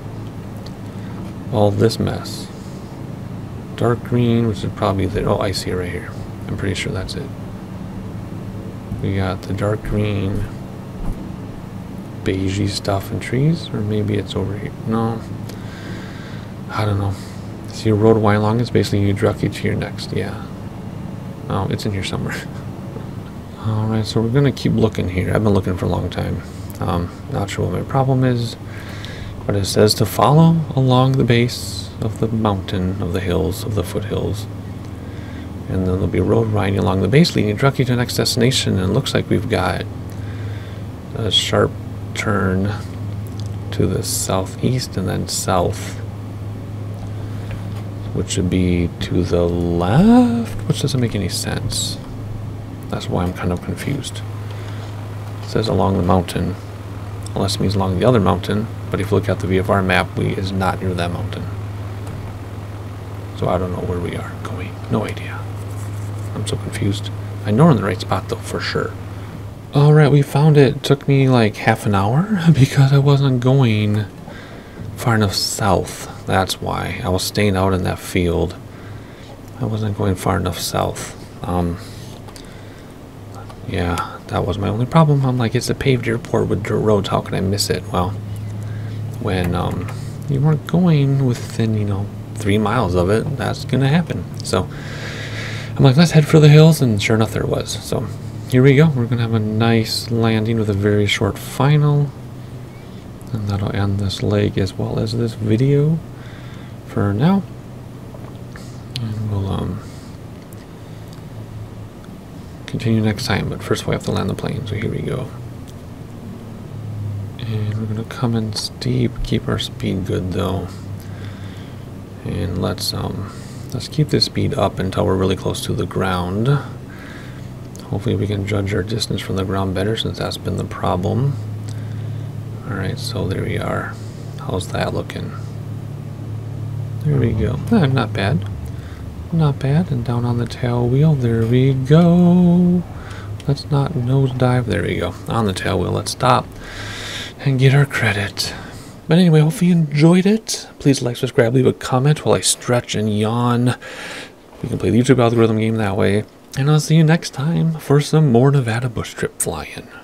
all this mess. Dark green, which is probably the, oh, I see it right here. I'm pretty sure that's it. We got the dark green, beigey stuff and trees, or maybe it's over here. No, I don't know. See a road way along, it's basically you directly to your next, yeah. Oh, it's in here somewhere. Alright, so we're going to keep looking here. I've been looking for a long time. Um, not sure what my problem is, but it says to follow along the base of the mountain, of the hills, of the foothills. And then there'll be a road riding along the base leading directly to the next destination. And it looks like we've got a sharp turn to the southeast and then south, which should be to the left, which doesn't make any sense. That's why I'm kind of confused. It says along the mountain, unless it means along the other mountain, but if you look at the V F R map, we is not near that mountain. So I don't know where we are going. No idea. I'm so confused. I know we're in the right spot though, for sure. Alright, we found it. It took me like half an hour because I wasn't going far enough south. That's why. I was staying out in that field. I wasn't going far enough south. Um... Yeah, that was my only problem. I'm like, it's a paved airport with dirt roads. How can I miss it? Well, when um, you weren't going within, you know, three miles of it, that's going to happen. So I'm like, let's head for the hills. And sure enough, there was. So here we go. We're going to have a nice landing with a very short final. And that'll end this leg as well as this video for now. And we'll, um... continue next time, but first we have to land the plane, so here we go. And we're gonna come in steep, keep our speed good though. And let's um let's keep this speed up until we're really close to the ground. Hopefully we can judge our distance from the ground better, since that's been the problem. Alright, so there we are. How's that looking? There we go. Eh, not bad. Not bad. And down on the tail wheel, there we go. Let's not nosedive. There we go. On the tail wheel, let's stop and get our credit. But anyway, hopefully you enjoyed it. Please like, subscribe, leave a comment while I stretch and yawn. We can play the YouTube algorithm game that way. And I'll see you next time for some more Nevada bush trip flying.